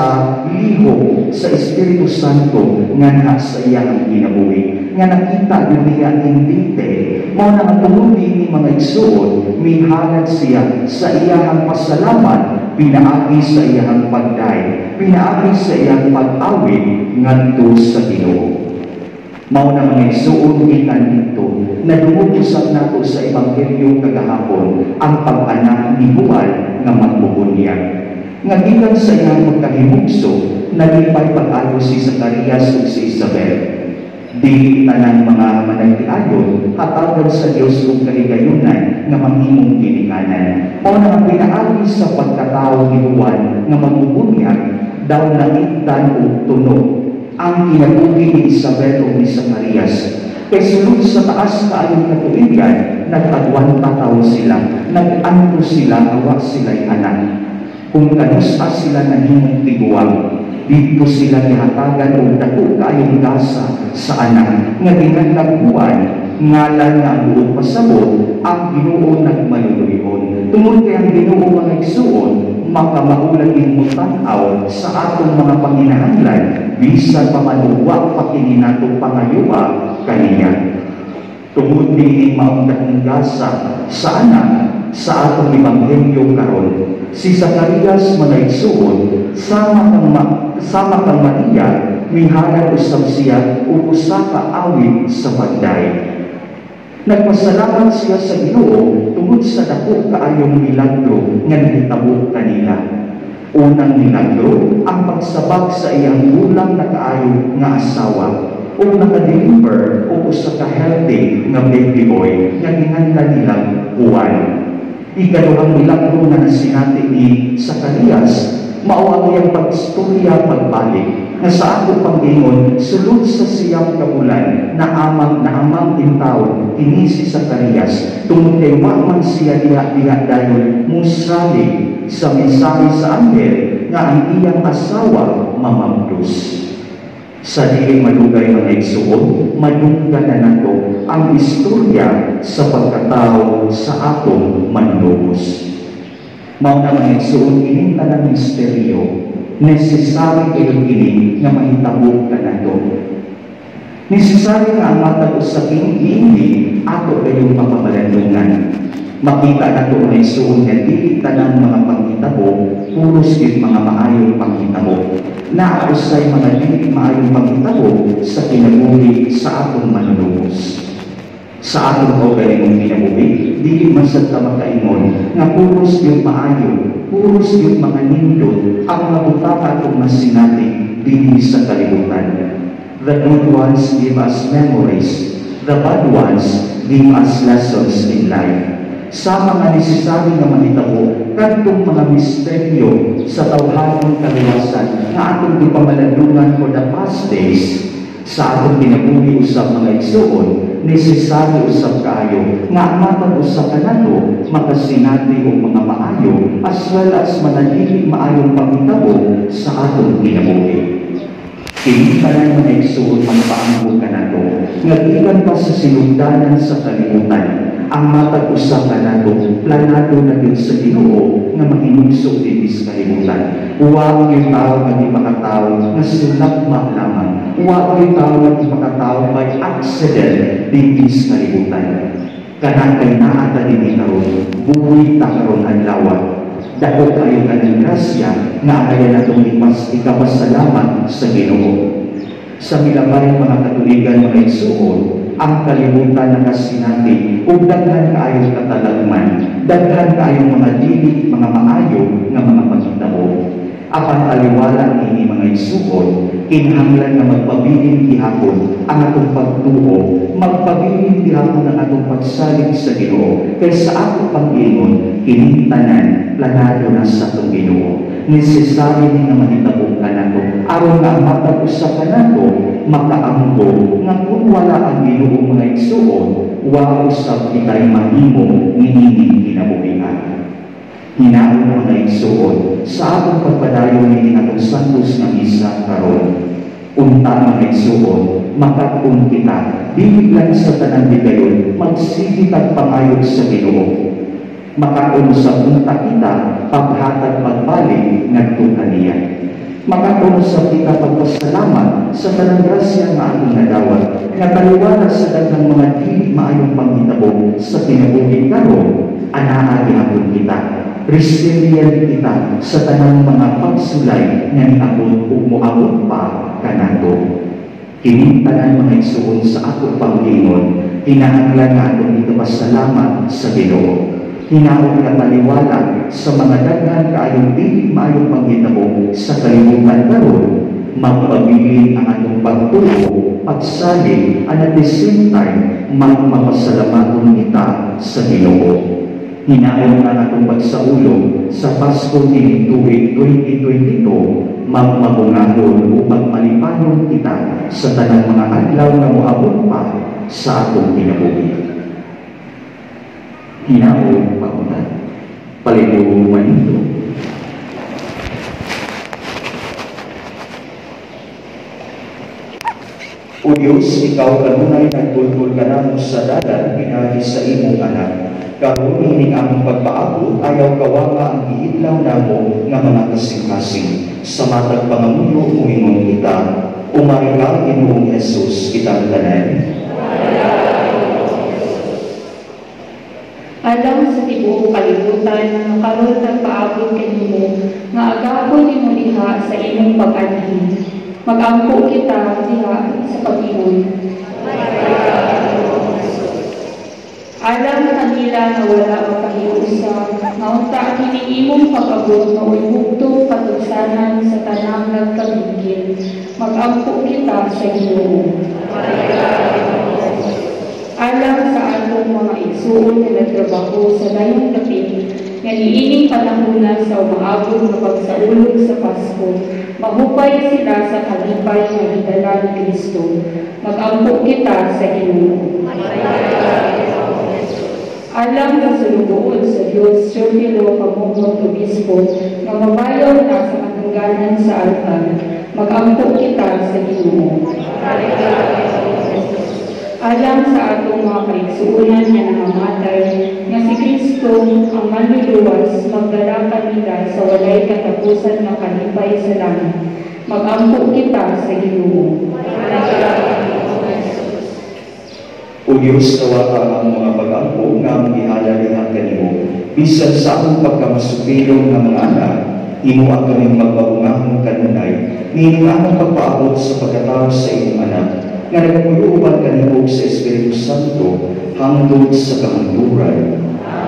lihok sa Espiritu Santo nga na sa iyang ginabuhi, nga nakita niya indite. Mao na nga tungod ni mga igsoon, mihalad siya sa iyang pasalamat, pinaagi sa iyang pagday, pinaagi sa iyang pag-awit ngadto sa Ginoo. Mao na mga igsoon gikan dito, nadungog usab nato sa ebanghelyo kagahapon ang pag-anak ni Juan nga magbubunyag. Nga gikan sa iyang pagkahimugso, nalipay pag-ayo si Zacarias ug si Isabel. Dili tanan mga managtiayon hatagan sa Dios ug kaligayunan nga manghimong ginikanan. Mao na nga pinaagi sa pagkatawo ni Juan nga magbubunyag, daw nangitdan og tunog ang kinabuhi ni Isabel o ni Zacarias. Kay sulod sa taas kaayong katuigan, nagtagwanta tao sila, nag-anto sila, awa sila'y anak. Kung kanusa sila nahimong tiguang, dito sila nihatagan o dako kaayong gasa sa anak. Nga dinaglaguan, ngalan nga ang buong pasabot, ang Ginoo nagmaluluyon. Tungod kay ang Ginoo mga igsoon, makamaulan din mo tanaw sa atong mga panginahanglan, bisan pamanuwa pa kini nato pangayuwa kaniya. Tungod din maong dakong gasa sa anak sa atong ebanghelyo karon. Si Zacarias mga igsoon, sama kang ma, sama kang Maria, mihalad usab siya ug usa ka awit sa pagday. Nagpasalamat siya sa Ginoo tungod sa dako kaayong milagro nga nahitabo kanila. Unang milagro, ang pagsabak sa iyang gulang na kaayo nga asawa o naka-deliver o usa ka healthy nga baby boy nga ginganlan nilang Juan. Ikaduhang milagro nga nasinati ni Zacarias, mao ang iyang pagstorya pagbalik nga sa ato panggingon sulod sa siyang kabulan na amang na amang intaw kini si Zacarias tungod kay wa man siya diha-diha dayon musali sa mensahe sa anghel nga ang iyang asawa mamabdos. Sa dili malugay mga igsoon, madunggan na nato ang istorya sa pagkatao sa atong manlubos. Mao na mga igsoon, ining tanang misteryo, necessary kayo kini nga mahitabo ka nato. Necessary nga ang matag usabing hindi ato kayong mapamalandungan. Makita nato mga igsoon nga dili tanang mga panghitabo, puros din mga maayong panghitabo. Naarusay mga dili maayong panghitabo sa kinabuhi sa atong manunubos. Sa atong kaugali mong kinabuhi, di masad ka makaingon, nga puros yung maayo, puros yung mga nindot, ang mabutaka atong masinati, di sa kalibutan. The good ones give us memories, the bad ones give us lessons in life. Sa mga necessary na mahitabo, kadtong mga misteryo sa tawhanong kaliwasan na atong ipamalandungan for the past days, sa atong kinabuhi usab mga igsuon, necessary usab kaayo nga matag usa kanato makasinati og mga maayo as well as manatili maayong panghitabo sa atong kinabuhi. Kini tanan mga igsuon magpaangko kanato nga gikan pa sa sinugdanan sa kalibutan ang matag usa kanato planado na gyud sa Ginoo nga mahinungsok dinhi sa kalibutan. Wa gyud tawo nga di makatawo nga sulakmak lamang. Wa gyud tawo nga di makatawo by accident dinhi sa kalibutan. Kana kay naa ta dinhi karon, buhi ta karon adlaw. Dako kayo kanang grasya nga kaya natong ipas ikapasalamat sa Ginoo. Sa milabay mga katuligan mga igsuon, ang kalibutan na kasinati ug daghan kaayo katalagman, daghan kaayo mga dili, mga maayo nga mga paghitabo. Apan aliwala ini mga igsuon, kinahanglan nga magpabilin gihapon ang atong pagtuo, magpabilin gihapon ang atong pagsalig sa Ginoo. Kay sa ato pag-ingon, kini tanan planado na sa atong Ginoo. Necessary ni nga mahitabo kanato aron nga matag usa kanato makaangko nga kung wala ang Ginoo mga igsuon, wa usab kitay mahimo niining kinabuhian. Hinaon mga igsuon sa atong pagpadayon ni atong santos nga misa karon. Unta mga igsuon, makatun kita dili lang sa tanan bigayon magsigit at pangayog sa Ginoo. Makatun sa unta kita paghatag pagbalik ngadto kaniya. Makatun sa kita pagpasalamat sa tanang grasya nga atong nadawat nga taliwala sa daghang mga dili maayong panghitabo sa kinabuhi karon. Anaa gihapon kita resilient kita sa tanang mga pagsulay nga niabot ug moabot pa kanato. Kini tanan mga igsuon sa ato panglingon, kinahanglan nga atong ipasalamat sa Ginoo. Hinaon nga taliwala sa mga daghan kaayong dili maayong panghitabo sa kalibutan karon, magpabilin ang atong pagtuo, pagsalig, and at the same time magpapasalamaton kita sa Ginoo. Hinaon nga atong pagsaulong sa Pasko ni tuig twenty twenty-two, magmabungahon o magmalipanon kita sa tanang mga adlaw nga moabot pa sa atong kinabuhi. Hinaon pauna, palihog manito. O Diyos, ikaw kanunay nagtultol ka namo sa dalan pinagi sa imong anak. Karon ining among pagpaabot, ayaw kawama ang giidlaw namo nga mga kasing-kasing. Sa matag pangamuyo muingon kita, umari ka Ginoong Hesus kitang tanan. Alam sa tibuok kalibutan nga karon nagpaabot kanimo nga agapon nimo diha sa imong pag-anhin. Mag-ampo kita diha sa pag-ingon. Alam kanila na wala makahiusa, nga unta kini imong pag-abot nga ulbugtong patugsanan sa tanang nagkamigil. Mag-ampo kita sa Ginoo. Alam sa atong mga igsuon nga nagtrabaho sa dayong dapit, nga niining panahunan sa umaabot nga pagsaulog sa Pasko, mahupay sila sa kalipay nga gidala ni Kristo. Mag-ampo kita sa Ginoo. Alam sa sulubuon sa Diyos, Siyopilo Pamungkot Obispo, nga mabayaw na sa katanggalan sa altar, mag-ampo kita sa Ginoo. Alam sa atong mga kaigsuunan nga nangamatay, nga si Kristo ang manluluwas, magdala kanila sa walay katapusan ng kalipay sa langit. Mag-ampo kita sa Ginoo. O Diyos, kawa ang mga pag-ampo nga ang gihalalihan kanimo. Bisan sa akong pagkamasupilong ng mga anak, imo ang kaming magbabungahon kanunay, nining among pagpaabot sa pagkatao sa imong anak. nga nagpuyuban kanimo sa Espiritu Santo hangtod sa kahanduran.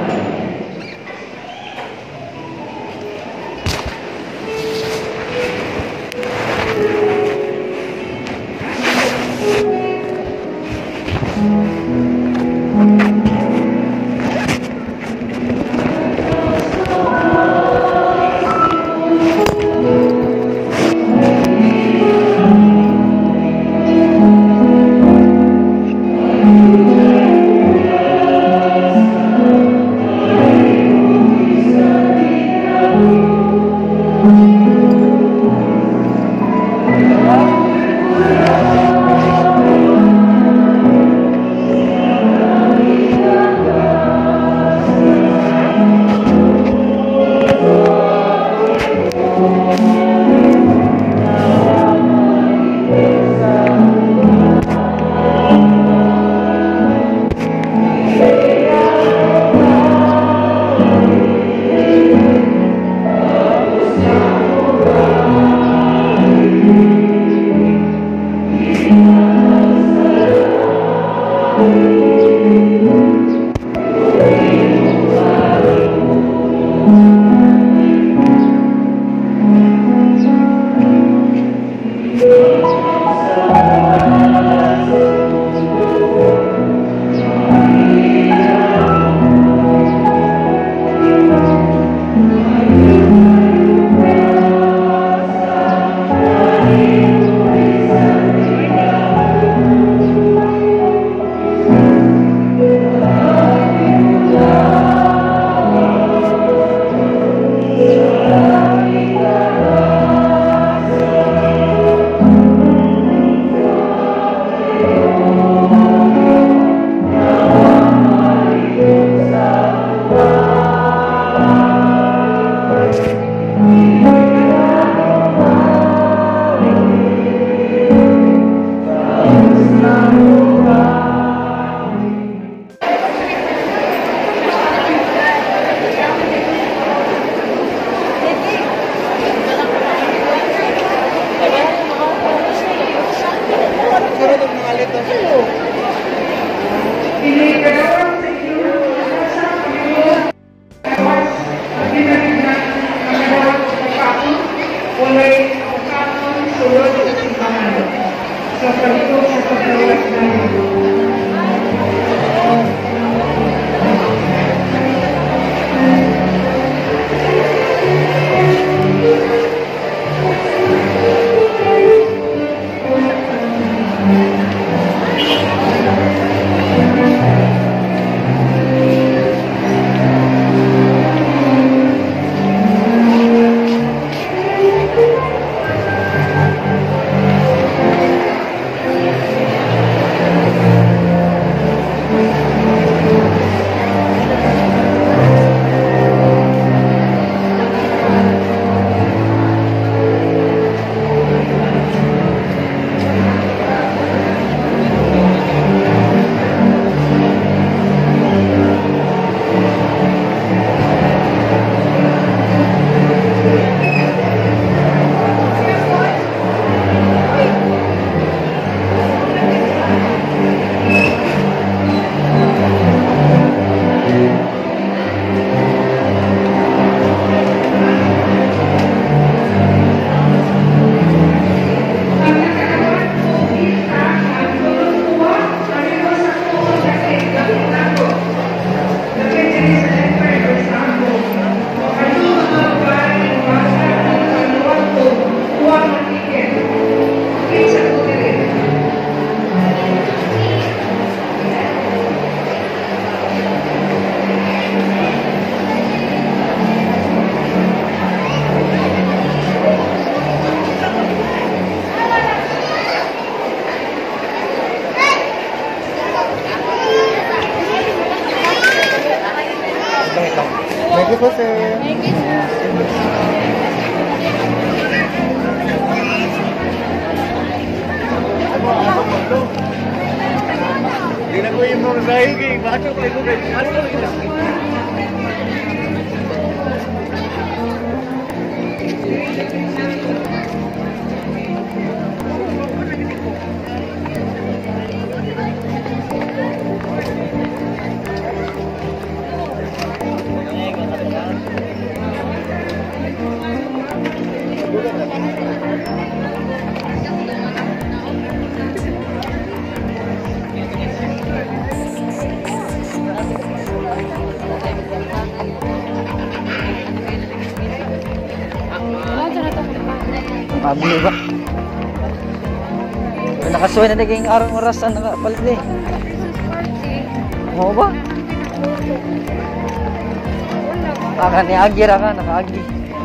Thank you po, sir. Thank you, sir. Hindi na ko yung mga sahig eh. Bakit ko kayo kayo? Ano ko kayo? Pabili ba? Nakasuway na naging arang oras na nakapalit eh. Oo ba? Aka ni Agir ka, naka-Agir.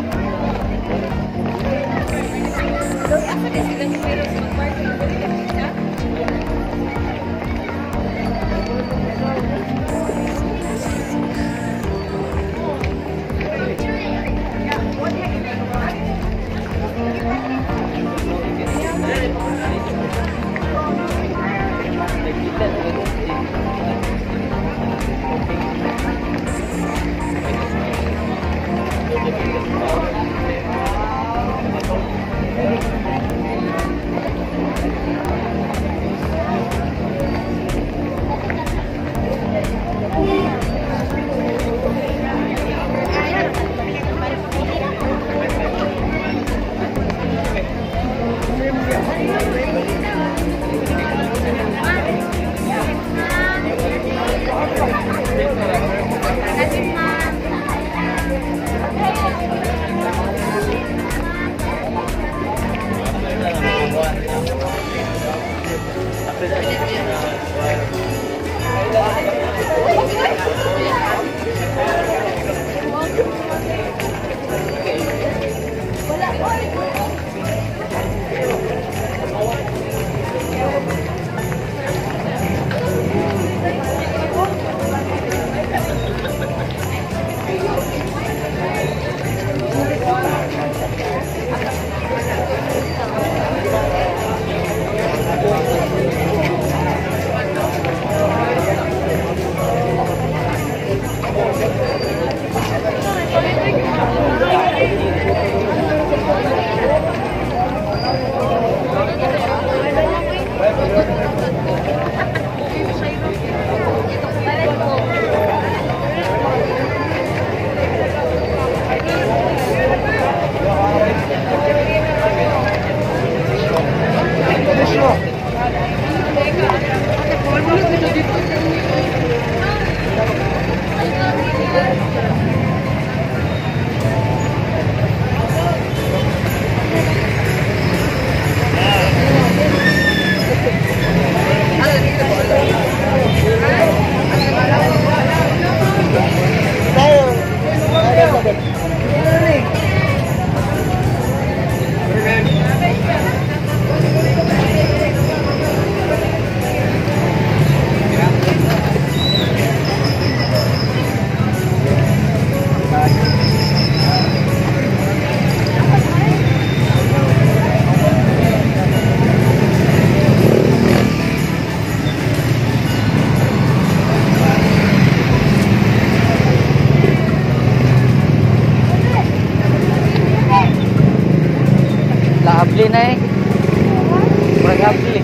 Abli na eh. Kurang abli.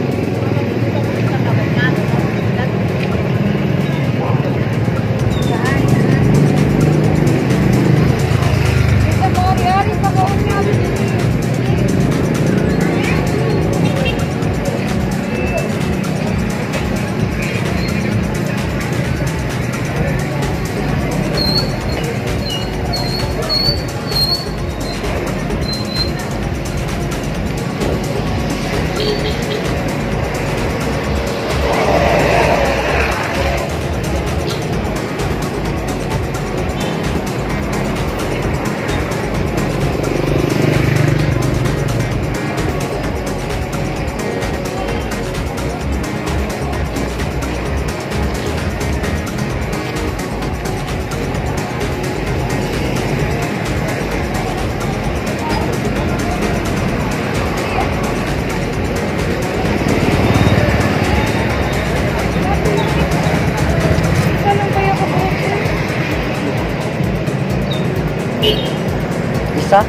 Isa?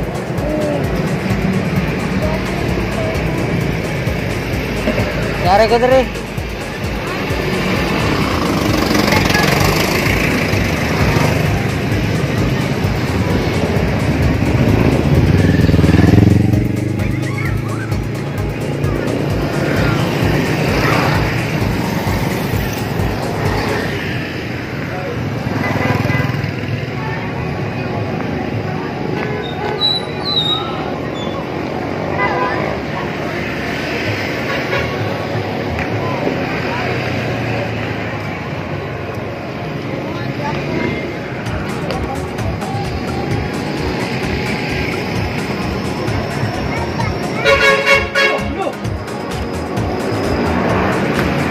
Nyari ka diri.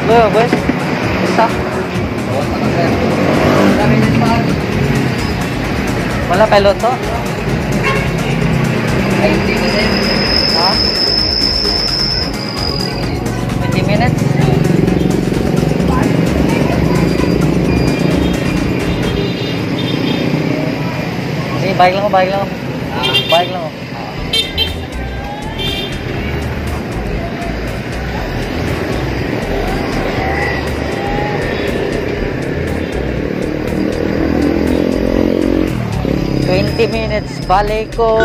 Tuh, bos. Bisa. Wala pilot to? Ha? twenty minutes? Sige, bike lang ko, bike lang ko. Bike lang ko. twenty minutes, balik ko.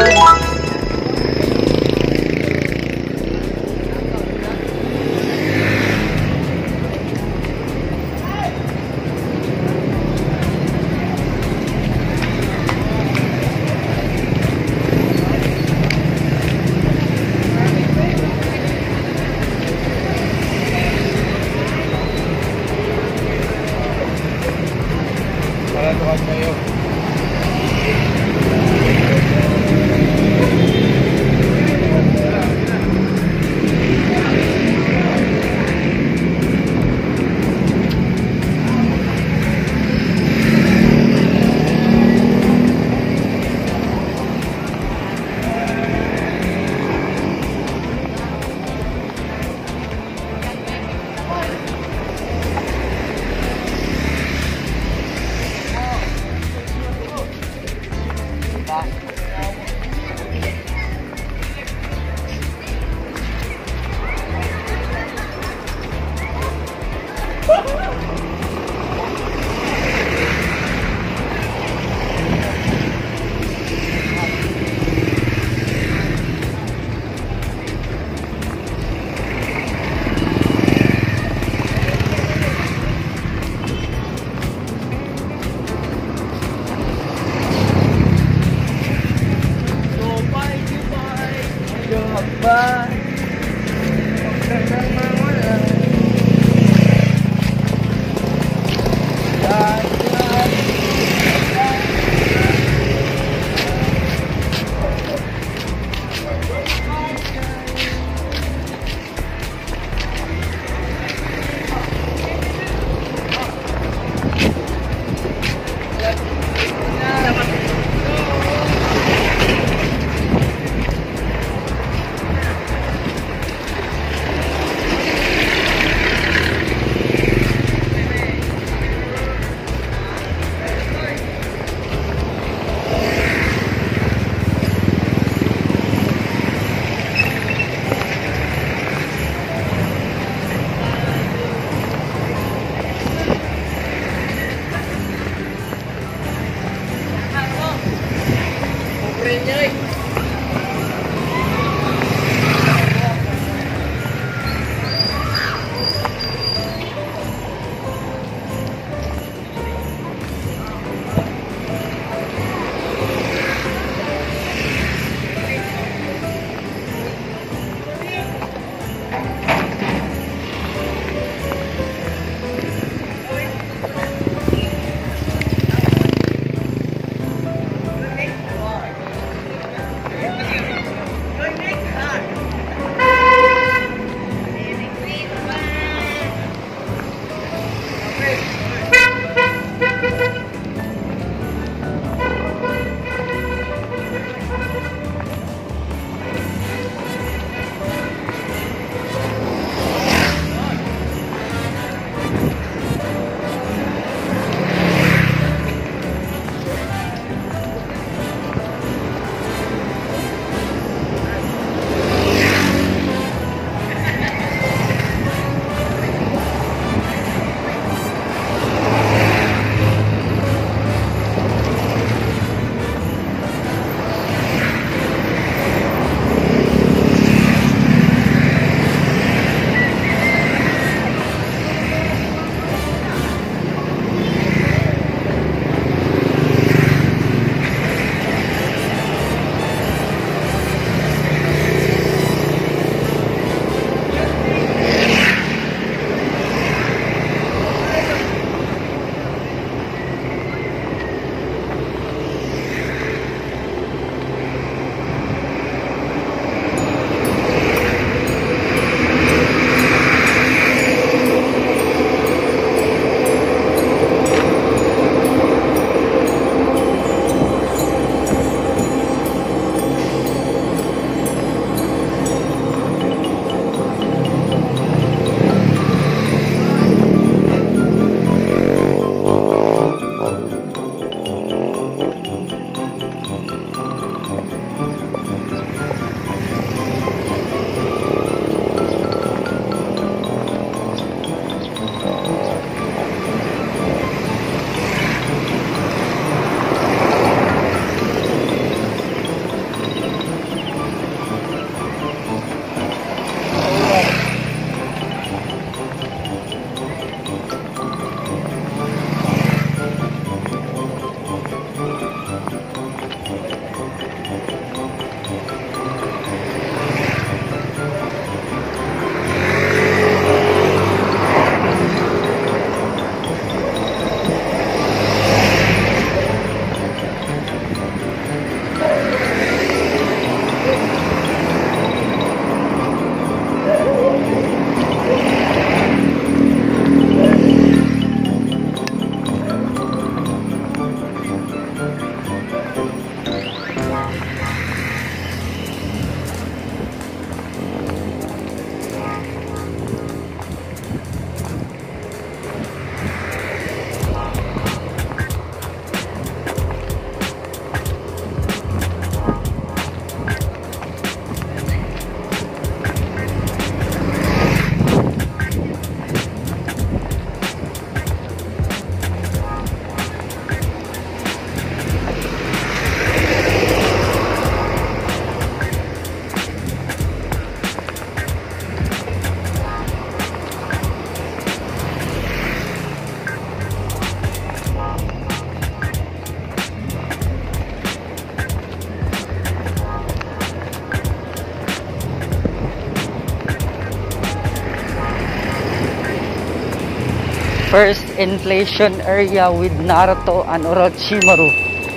first inflation area with Naruto and Orochimaru.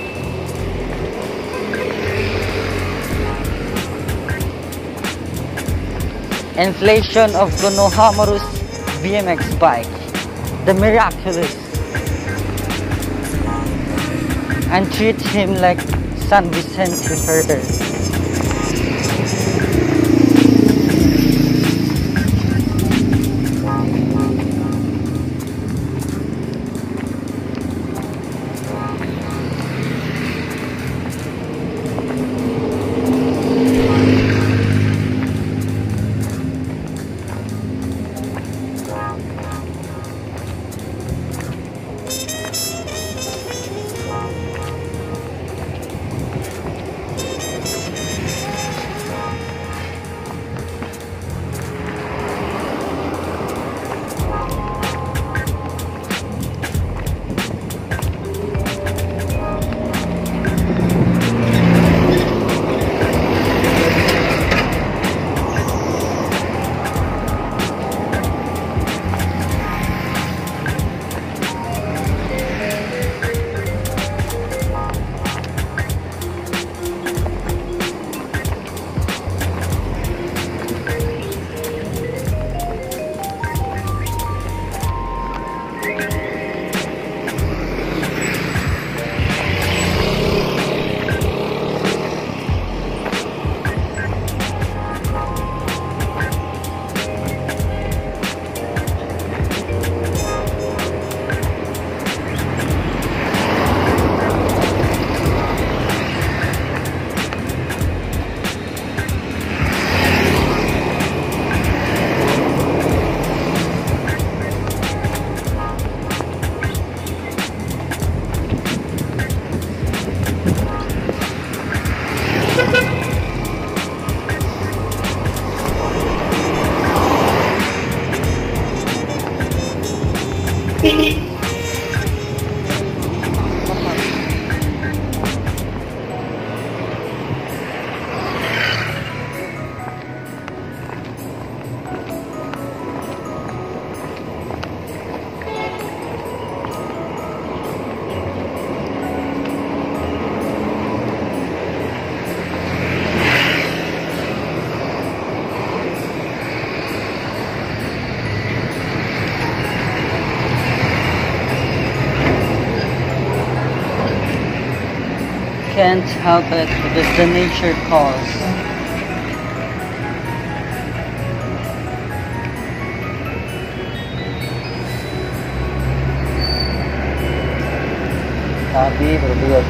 Inflation of Konohamaru's B M X bike, the miraculous, and treat him like San Vicente Ferrer. Can't help it because the nature calls. Tapi berbuat.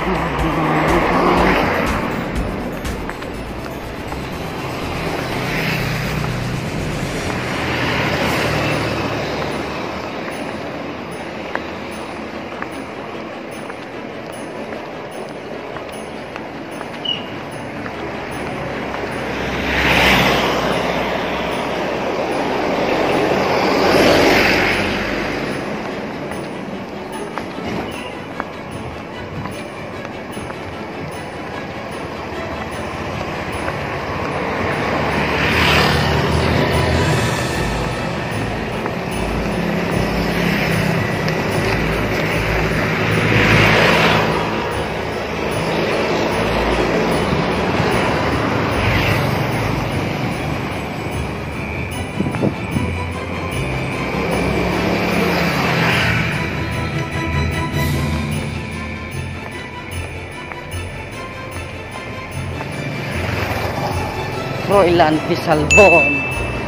Froilan Pisalbon.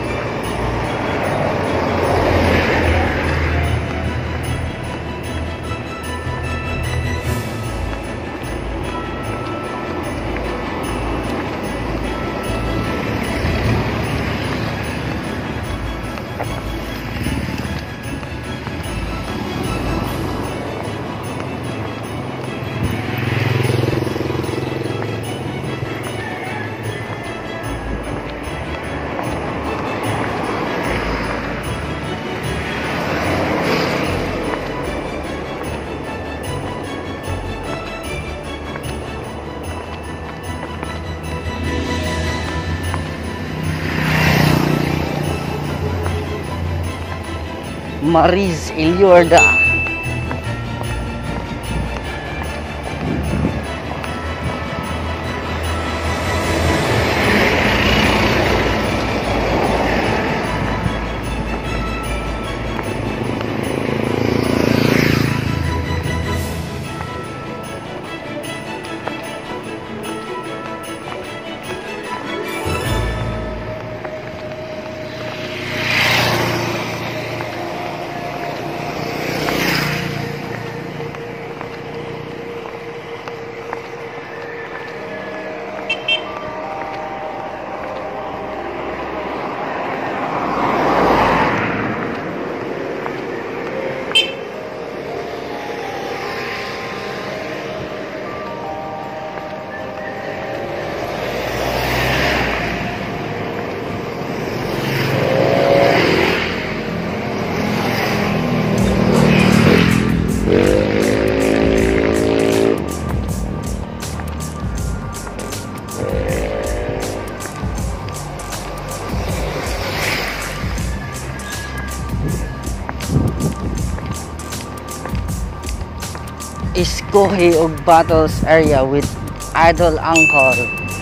Mariz Iliorda. Iskohi og battles area with idol angkor.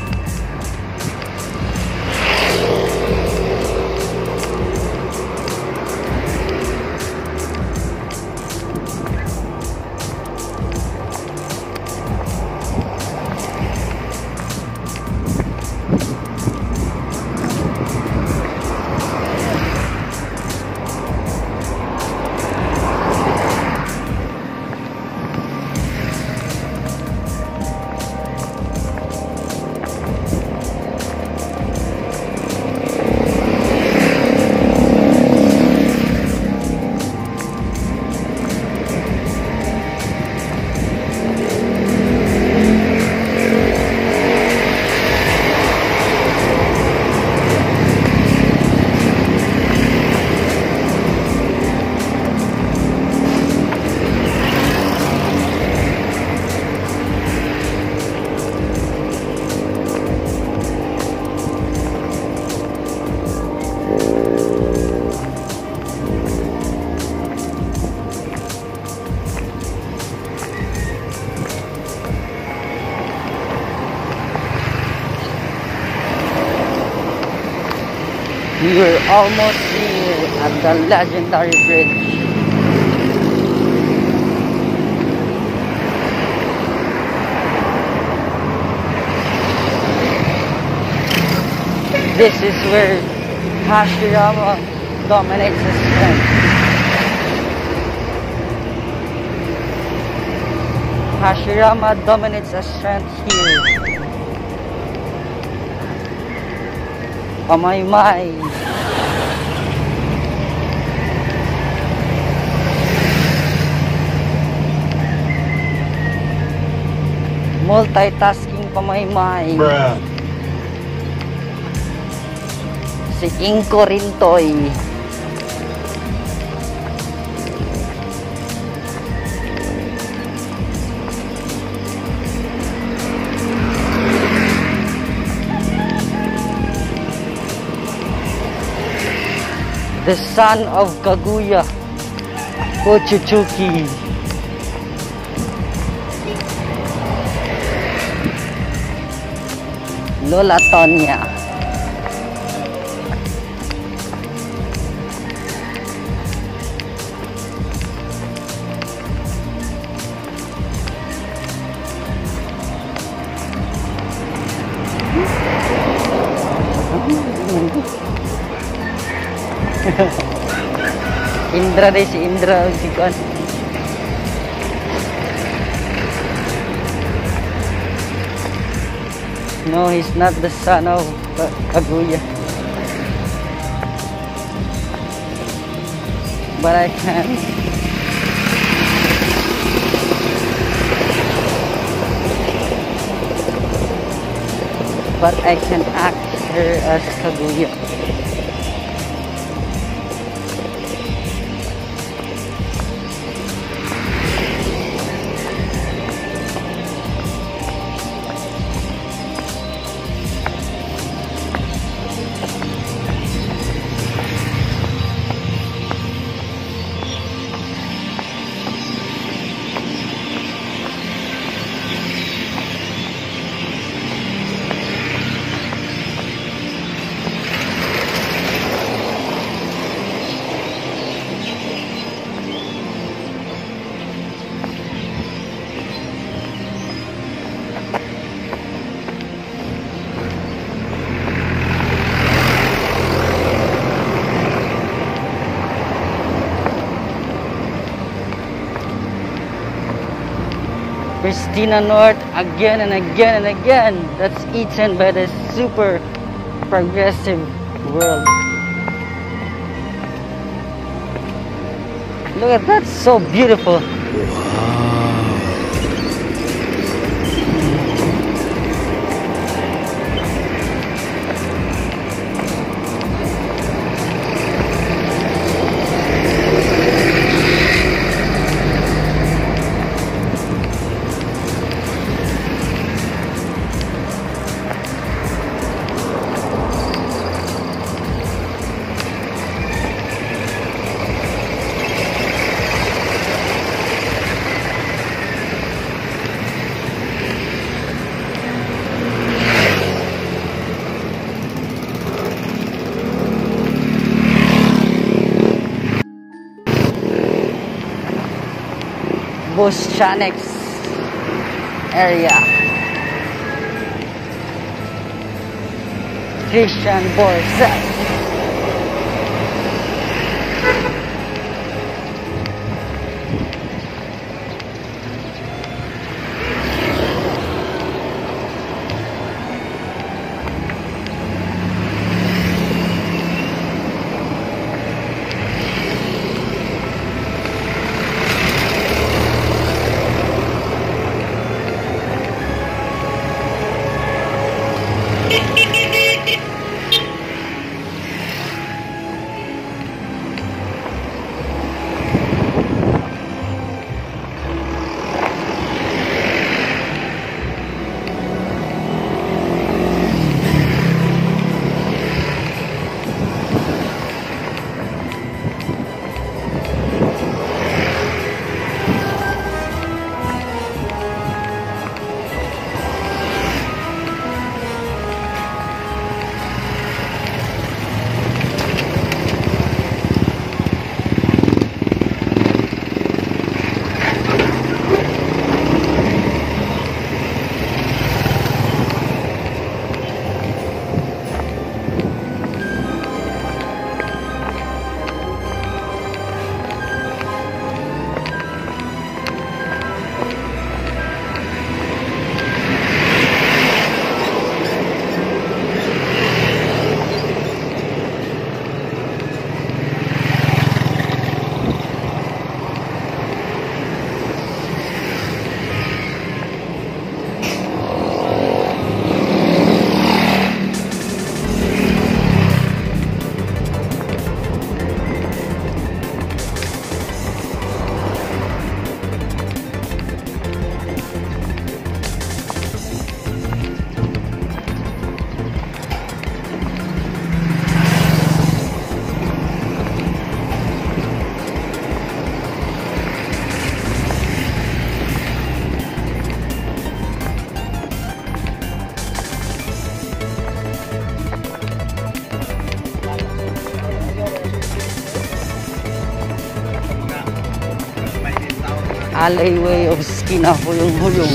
We were almost here at the legendary bridge. This is where Hashirama dominates his strength. Hashirama dominates as strength here. Pamaymay. Multitasking pamaymay. Bruh. Si Inko Rintoy. The son of Kaguya, Ochuchuki. Lola Tonya. Indra deh, si Indra si Kuan. No, he's not the son of Kaguya. But I can. But I can act her as Kaguya. Christina North again and again and again. That's eaten by the super progressive world. Look at that, so beautiful. Boschanex area. Christian Borset. alleyway of kinahulong-hulong.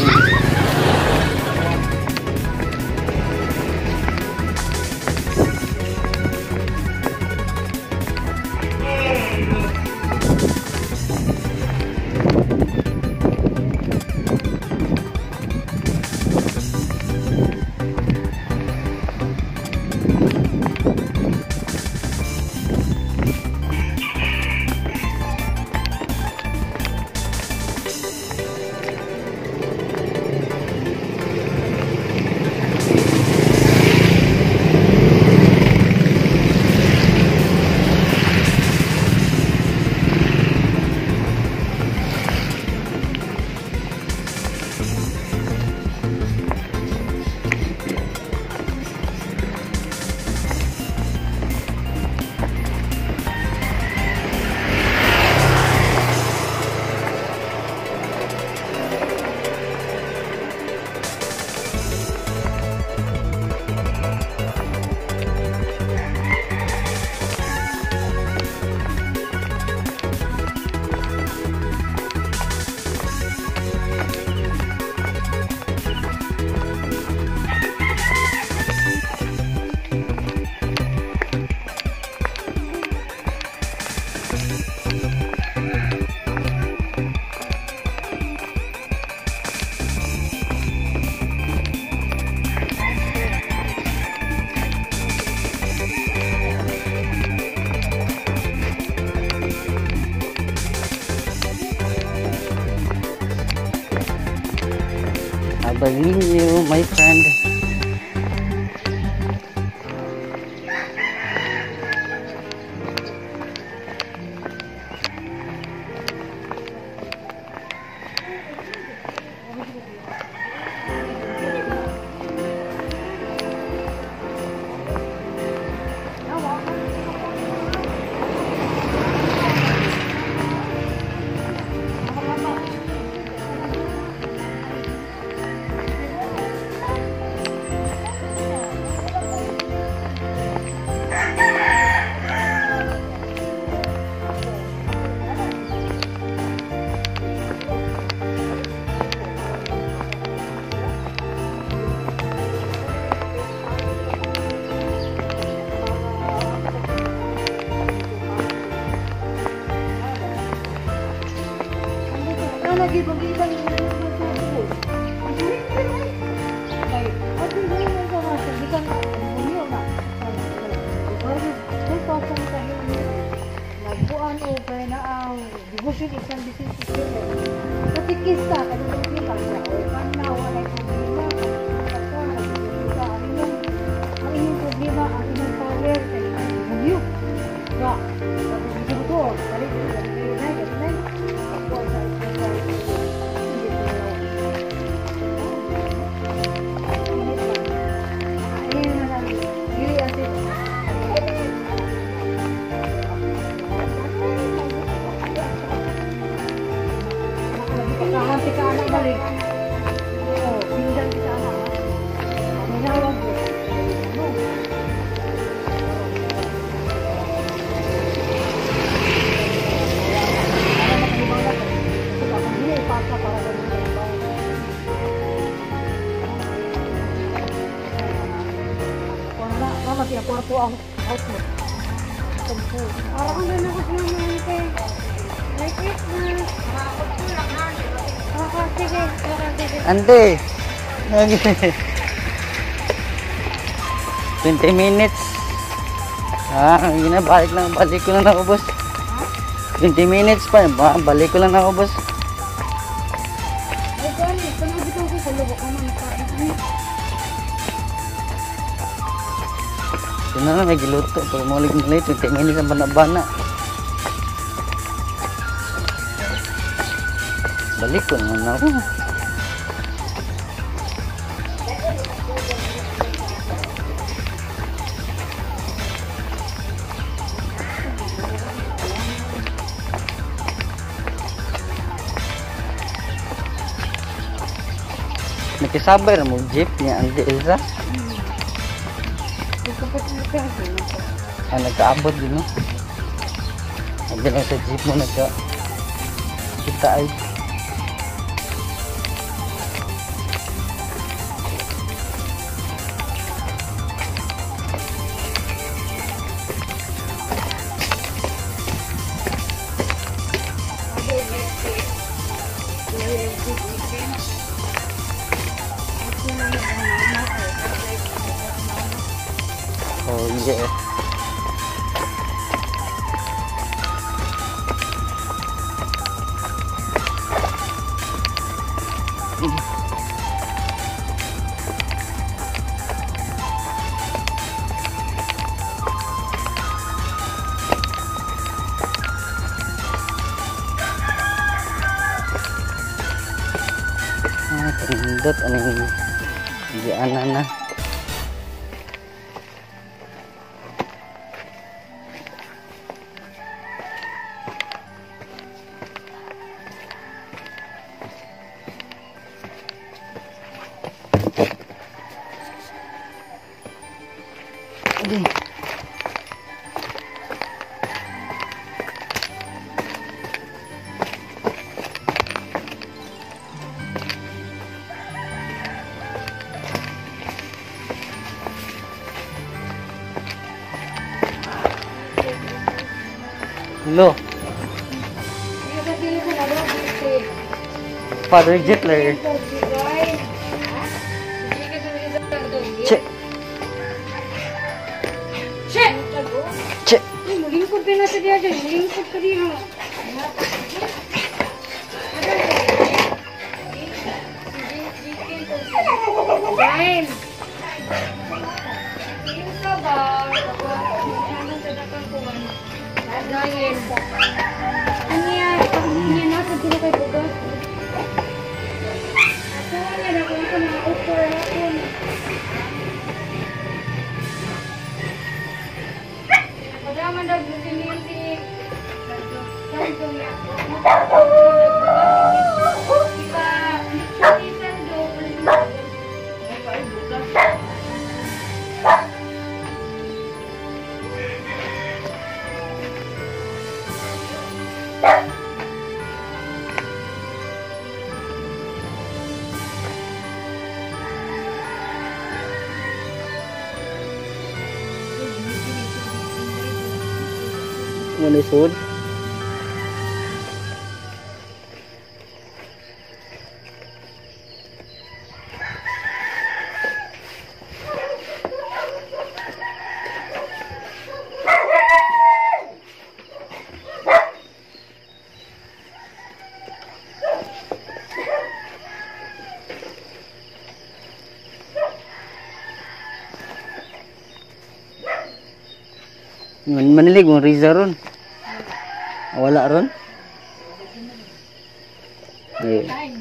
By you, my friend. Lagi bang-ibang yung magsasabi. Okay. At yung mga information, di ka nyo na. May pasang kayo nyo. Nagbuan o kaya na ang devotion isang bisisisyon. Patikista, kanilong kita siya. O panawa na yung problema. Kasi ang inyong problema, ang inyong power, kaya ang bugyo. Ba, sa bugyo ko, balik ko, balik ko, balik ko, balik ko. Nanti ke anak balik. Oh, pindah ke anak. Kami jawab. Masih aku aku out out. Orang kan nak aku nama ke. Like it na. Ante. twenty minutes. Ah, gina balik lang, balik ko lang ako, boss. twenty minutes pa, ba, balik ko lang ako, boss. Ay, gani, tanong dito ko sa lubok ko man pa. Ito na may giluto. Pag mulig-mulig, twenty minutes ang bana-bana. Balik ko naman ako. Nakisabay mo jeep niya ang Elsa. Ah, nagkaabot din, no? Sabi lang sa jeep mo nagka kita ay Yeah. Ah, terindot anong dianan na. Adi. Hello, Father Jetler. Che. Che! Che. Lingkod ka na sa diya dyan. Lingkod ka diya. Brian! Yung ka ba? Ano sa dakang kuwan? Brian! Ano yan? Ano yan? Nasaan sila kay Bugas? Ako nga na kung ito mga offer ako. Padaman daw gusto niya si Santo niya. Iba, si Santo. Iba, Bugas. Manisod. Man manilig mo Riza ron. Wala ron. Eh.